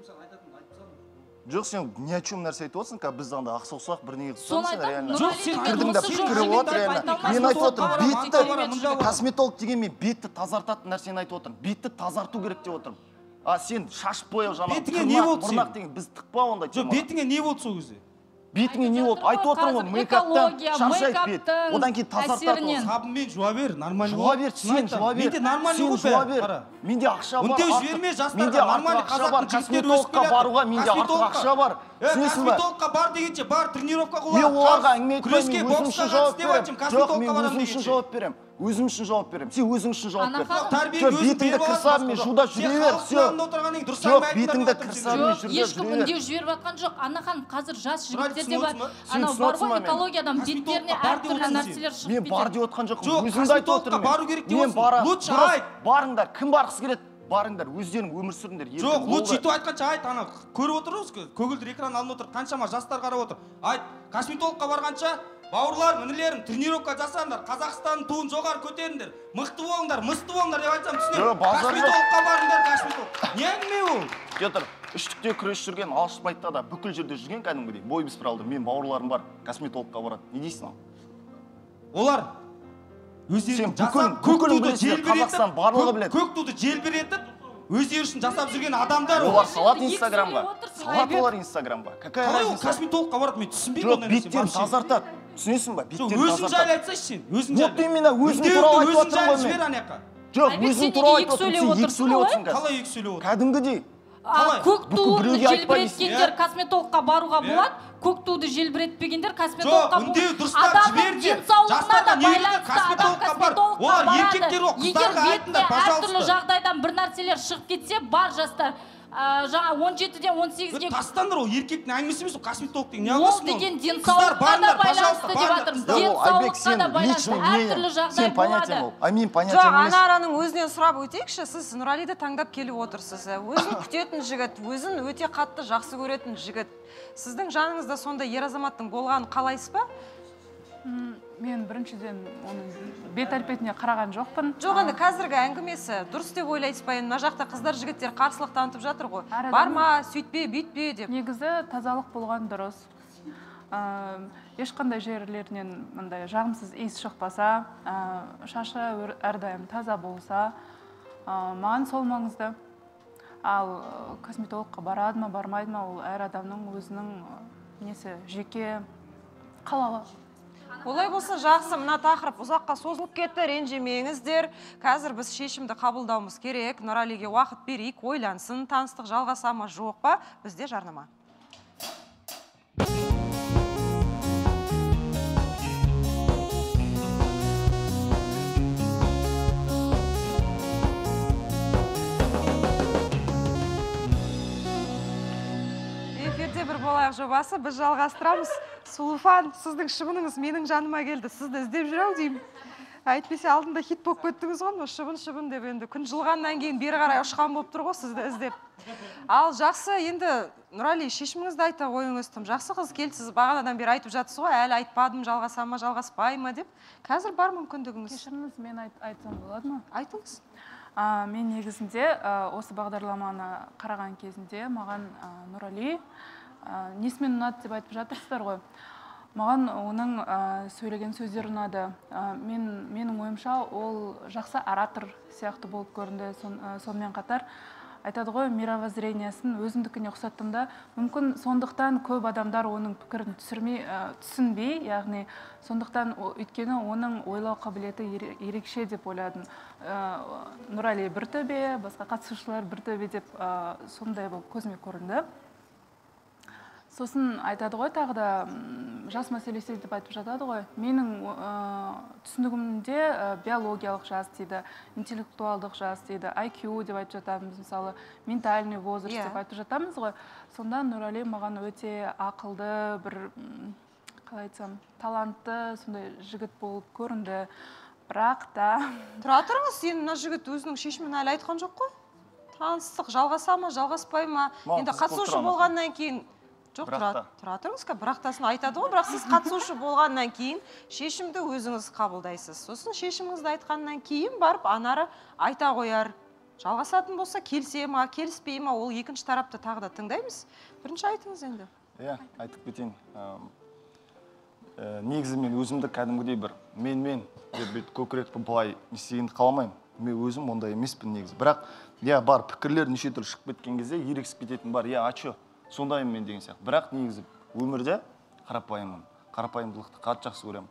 Жоқ, сен не о чем нәрсе айтып отырсың, біз анда ақсаусақ бірнеге соны айтамын. Жоқ, сен кірдің де пікіріп отыр, мен айтып отырмын, бетті, косметолог деген мен бетті тазартатын нәрсені айтып отырмын. Бетті тазарту керек деп отырмын. А сен шашып бояу жаңағы мұрнақ деген біз тықпа ондай. Жоқ, бетіңе не болды сол кезде? Бетіңе не болды? Айтып отырмын ғой, мейкаптан шаршайды бет. Одан кейін тазартады. Сабынмен жуа бер, нормально жуа бер, сен жуа бер. Менде нормально ғой бәрі. Менде ақша бар. Үнтеу жіберме жастарға, нормально қазақтың жігіттері өсіп келеді. Косметологқа баруға менде артық ақша бар. Түсінесің ба? Косметологқа бар дегенше бар, тренировкаға олар. Мен оларға әңгіме айтпаймын, өзім үшін жауап беремін. Өзім үшін жауап беремін. Сен өзің үшін жауап бер. Жоқ, бетіңді кірсап мен жуда жүре бер, все. Жоқ, бетіңді кірсап мен жүре бер. Ешкім үндеу жіберіп жатқан жоқ. Анахан қазір жас жігіттер де бар. Анау бар ғой экологиядан беттеріне әртүрлі нәрселер шығып кетеді. Мен бар деп отқан жоқпын. Өзімді айтып отырмын. Мен барамын. Лучше айт. Барыңдар, кім барғысы келеді? Барыңдар, өздерің өмір сүріңдер. Жоқ, лучше иту айтқанша айт, ана көріп отырсыз, көгілдір экран алып отыр, қаншама жастар қарап отыр. Айт, косметологқа барғанша бауырлар, інілерім, тренировка жасаңдар, Қазақстанның туын жоғары көтеріңдер, мықты болыңдар, мысты болыңдар деп айтсам түсінемін. Косметологқа барыңдар, косметолог. Не әңгіме ол? Кетір, үштікте күрес жүрген, Алшынбайда да бүкіл жерде жүрген кәдімгідей, бой беспіралды, мен бауырларым бар, косметологқа барады. Не дейсің ал? Олар өздерін жасап, көк туды желбіретіп, өздері үшін жасап жүрген адамдар. Олар салат инстаграмға. Салат олар инстаграмға. Какая разница? Косметологқа барады, мен түсінбеймін. Жоқ, беттерін тазартады. Түсінесің ба? Беттерін тазартады. Өзің жайлы айтсайшы сен, өзің жайлы. Вот именно өзің туралы айтып отырмын ғой мен. Жоқ, өзің туралы айтып отырмын, сен екі сөйлеп отырсың қазір. Қалай екі сөйлеп отырсың? Кәдімгідей. Көк туды желбіреткендер косметологқа баруға болады, көк туды желбіретпегендер косметологқа жоқ, үндеу дұрыстап жібер де, жастарға не керек косметологқа бар, психологқа Олар барады. еркектер ол Егер қыздарға бетіне айтыңдар, әртүрлі пожалуйста. жағдайдан бір нәрселер шығып кетсе, бар жастар жаңа 17-ден 18-ге Тастаңдар, ол еркектің әңгімесі емес, ол косметолог деген не ол аласың деген Қыздар денсаулыққа да барыңдар, байланысты деп пожалуйста, жатырмыз. барыңдар. Денсаулыққа да байланысты әртүрлі жағдай болады. Менің Жоқ, понятием емес. Анараның өзінен сұрап өтейікші, сіз Нұралиді таңдап келіп отырсыз. Өзін күтетін жігіт, өзін өте қатты жақсы көретін жігіт. Сіздің жаныңызда сондай ер азаматтың болғанын қалайсыз ба? Мен біріншіден оның бет әлпетіне қараған жоқпын. Жоқ, енді қазіргі әңгімесі дұрыс деп ойлайсыз ба? Мына жақта қыздар жігіттер қарсылық танытып жатыр ғой. Барма, сөйтпе, бүйтпе деп. Негізі тазалық болған дұрыс. Ешқандай жерлерінен мындай жағымсыз иіс шықпаса, шашы әрдайым таза болса, маған сол маңызды. Ал косметологқа барады ма, бармайды ма, ол әр адамның өзінің несі жеке қалауы. Олай болса жақсы, мына тақырып ұзаққа созылып кетті, ренжімеңіздер. Қазір біз шешімді қабылдауымыз керек. Нұралиге уақыт берейік, ойлансын, таныстық жалғаса ма, жоқ па? Бізде жарнама. Эфирде бір болайық жобасы, біз жалғастырамыз. Сұлуфан, сіздің шыбыныңыз менің жаныма келді. Сізді іздеп жүрау деймін. Әйтпесе алдында хит болып кеттіңіз ғой, шыбын деп енді күн жылғаннан кейін бері қарай ұшқан болып тұр ғой сізді іздеп. Ал жақсы, енді Нұрали, шешіміңізді айта қойыңыз тым. Жақсы қыз келді, сіз бағанадан бері айтып жатсыз ғой, әлі айтпадым, жалғаса ма, жалғаспай ма деп. Қазір бар мүмкіндігіңіз. Кешіріңіз, мен айтсам болады ма? Айтыңыз. Мен негізінде осы бағдарламаны қараған кезінде маған Нұрали несімен ұнады деп айтып жатырсыздар ғой. Маған оның сөйлеген сөздері ұнады. Менің ойымша ол жақсы оратор сияқты болып көрінді. Сонымен қатар айтады ғой, мировоззрениесін өзімдікіне ұқсаттым да, мүмкін сондықтан көп адамдар оның пікірін түсінбей, яғни сондықтан өйткені оның ойлау қабілеті ерекше деп ойладым. Нұрали бір төбе, басқа қатысушылар бір төбе деп сондай болып көзіме көрінді. Сосын айтады ғой, тағы да жас мәселесі деп айтып жатады ғой. Менің түсінігімде биологиялық жас дейді, интеллектуалдық жас дейді, IQ деп айтып жатамыз, мысалы, ментальный возраст деп айтып жатамыз ғой. Сонда Нұрали маған өте ақылды, бір, қалай айтсам, талантты, сондай жігіт болып көрінді. Бірақ та... Тұра тұрыңыз, сен мына жігіт өзінің шешімін әлі айтқан жоқ қой? Таныстық жалғаса ма, жалғаспай ма? Енді қатысушы болғаннан кейін... Жоқ, тұра тұрыңыз, бірақтасын айтады ғой, бірақ сіз қатысушы болғаннан кейін шешімді өзіңіз қабылдайсыз. Сосын шешіміңізді айтқаннан кейін барып анары айта қояр. Жалғасатын болса келсе ма, келіспей ма, ол екінші тарапты тағы да тыңдаймыз. Бірінші айтыңыз енді. Айтып кетейін. Негізі мен өзімді кәдімгідей бір мен деп көкіректі былай істегенді қаламаймын. Мен өзім ондай емеспін негізі. Бірақ бар пікірлер неше түрлі шығып кеткен кезде ерегісіп кететін бар. Ачо сондаймын мен деген сияқты. Бірақ негізі өмірде қарапайыммын. Қарапайымдылықты қатты жақсы көремін.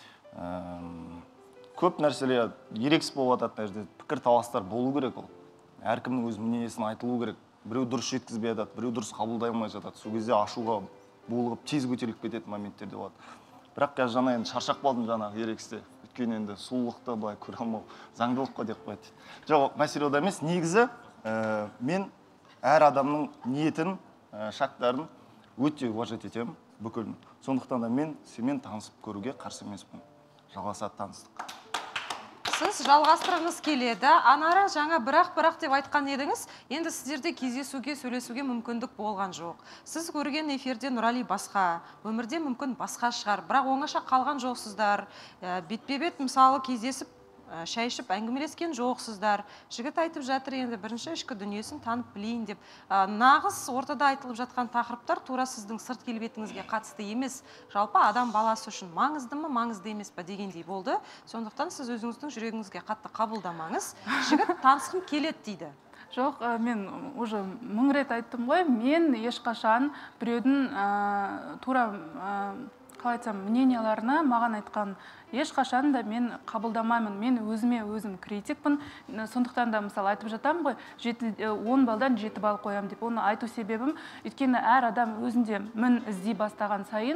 Көп нәрселер ерегіс болып жататын жерде пікір таластар болу керек ол. Әркімнің өз мнениесін айтылу керек. Біреу дұрыс жеткізбей жатады, біреу дұрыс қабылдай алмай жатады. Сол кезде ашуға булығып тез көтеріліп кететін моменттер де болады. Бірақ қазір жаңа енді шаршап қалдым жаңағы ерегісте. Өйткені енді сұлулықты былай көре алмау заңдылық қой деп қояды. Жоқ, мәселе ода емес. Негізі мен әр адамның ниетін, шарттарын өте уважать етемін бүкілін. Сондықтан да мен сенімен танысып көруге қарсы емеспін. Жалғасады таныстық. Сіз жалғастырғыңыз келеді. Анара жаңа бірақ деп айтқан едіңіз. Енді сіздерде кездесуге, сөйлесуге мүмкіндік болған жоқ. Сіз көрген эфирде Нұрали басқа, өмірде мүмкін басқа шығар. Бірақ оңаша қалған жоқсыздар. Бетпе-бет мысалы кездесіп шай ішіп әңгімелескен жоқсыздар. Жігіт айтып жатыр енді бірінші ішкі дүниесін танып білейін деп. Нағыз ортада айтылып жатқан тақырыптар тура сіздің сырт келбетіңізге қатысты емес. Жалпы адам баласы үшін маңызды ма, маңызды емес па дегендей болды. Сондықтан сіз өзіңіздің жүрегіңізге қатты қабылдамаңыз. Жігіт танысқым келеді дейді. Жоқ, мен уже мың рет айттым ғой, мен ешқашан біреудің тура қалай айтсам, мненияларына маған айтқан ешқашан да мен қабылдамаймын. Мен өзіме өзім критикпін. Сондықтан да мысалы айтып жатам ғой, 10 балдан 7 бал қоям деп. Оны айту себебім, өйткені әр адам өзінде мін іздей бастаған сайын,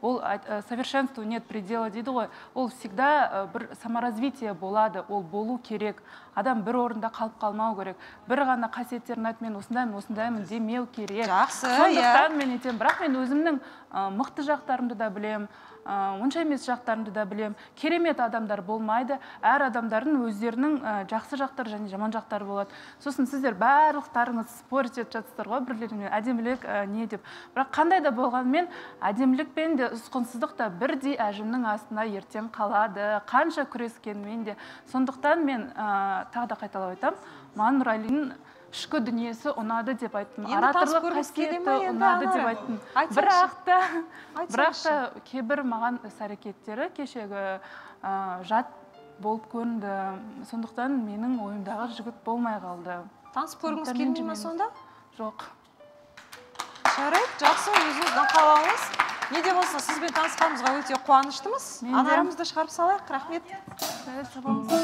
ол совершенству нет предела дейді ғой. Ол всегда бір саморазвитие болады, ол болу керек. Адам бір орында қалып қалмау керек. Бір ғана қасиеттерін айтып, мен осындаймын демеу керек. Жақсы, сондықтан мен айтамын, бірақ мен өзімнің мықты жақтарымды да білем, онша емес жақтарымды да білем. Керемет адамдар болмайды, әр адамдардың өздерінің жақсы жақтары және жаман жақтары болады. Сосын сіздер барлықтарыңыз спорт етіп жатсыздар ғой, бірлеріңмен әдемілік не деп. Бірақ қандай да болғанмен әдемілікпен де ұсқынсыздық та бірдей әжімнің астына ертең қалады, қанша күрескенмен де. Сондықтан мен тағы да қайталап айтамын, маған Нұралидің ішкі дүниесі ұнады деп айттым. Ораторлық қасиеті ұнады деп айттым. Бірақ та кейбір маған іс-әрекеттері кешегі жат болып көрінді. Сондықтан менің ойымдағы жігіт болмай қалды. Танысып көргіңіз келмей ме сонда? Жоқ. Жарайды, жақсы, өзіңіздің қалауыңыз. Не де болса, сізбен танысқанымызға өте қуаныштымыз. Анарамызды шығарып салайық, рахмет.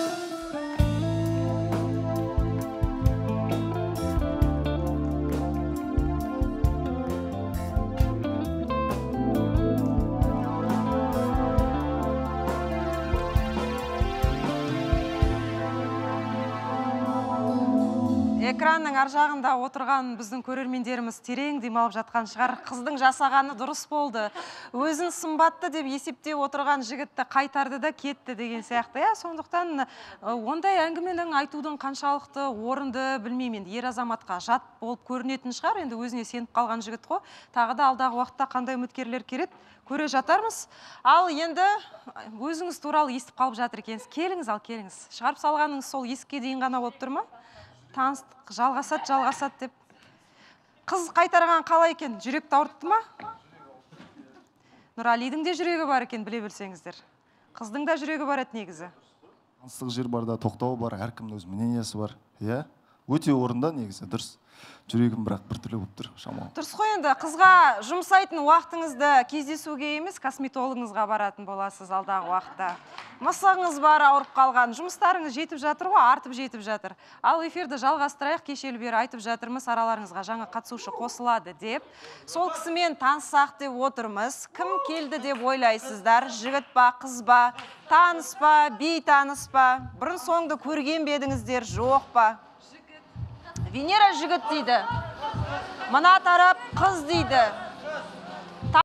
Экранның ар жағында отырған біздің көрермендеріміз терең демалып жатқан шығар. Қыздың жасағаны дұрыс болды. Өзін сымбатты деп есептеп отырған жігітті қайтарды да кетті деген сияқты. Сондықтан ондай әңгіменің айтудың қаншалықты орынды білмеймін. Ер азаматқа жат болып көрінетін шығар. Енді өзіне сеніп қалған жігіт қой. Тағы да алдағы уақытта қандай үміткерлер кереді көре жатармыз. Ал енді өзіңіз туралы естіп қалып жатыр екенсіз. Келіңіз, ал келіңіз. Шығарып салғаныңыз сол есікке дейін ғана болып тұр ма? Таныстық, жалғасады деп. Қыз қайтарған қалай екен? Жүректі ауыртты ма? Нұралидің де жүрегі бар екен, біле білсеңіздер. Қыздың да жүрегі бар еді негізі. Таныстық жер бар да, тоқтау бар, әркімнің өз мнениесі бар. Өте орында негізі, дұрыс. Жүрегім бірақ біртүрлі болып тұр, шамалы. Дұрыс қой, енді қызға жұмсайтын уақытыңызды кездесуге емес, косметологыңызға баратын боласыз алдағы уақытта. Мысығыңыз бар, ауырып қалған, жұмыстарыңыз жетіп жатыр ғой, артып жетіп жатыр. Ал эфирді жалғастырайық, кешелі бері айтып жатырмыз, араларыңызға жаңа қатысушы қосылады деп. Сол кісімен танысақ деп отырмыз. Кім келді деп ойлайсыздар? Жігіт па, қыз ба, таныс па, бейтаныс па? Бұрын соңды көрген бе едіңіздер, жоқ па? Венера жігіт дейді. Мына тарап қыз дейді.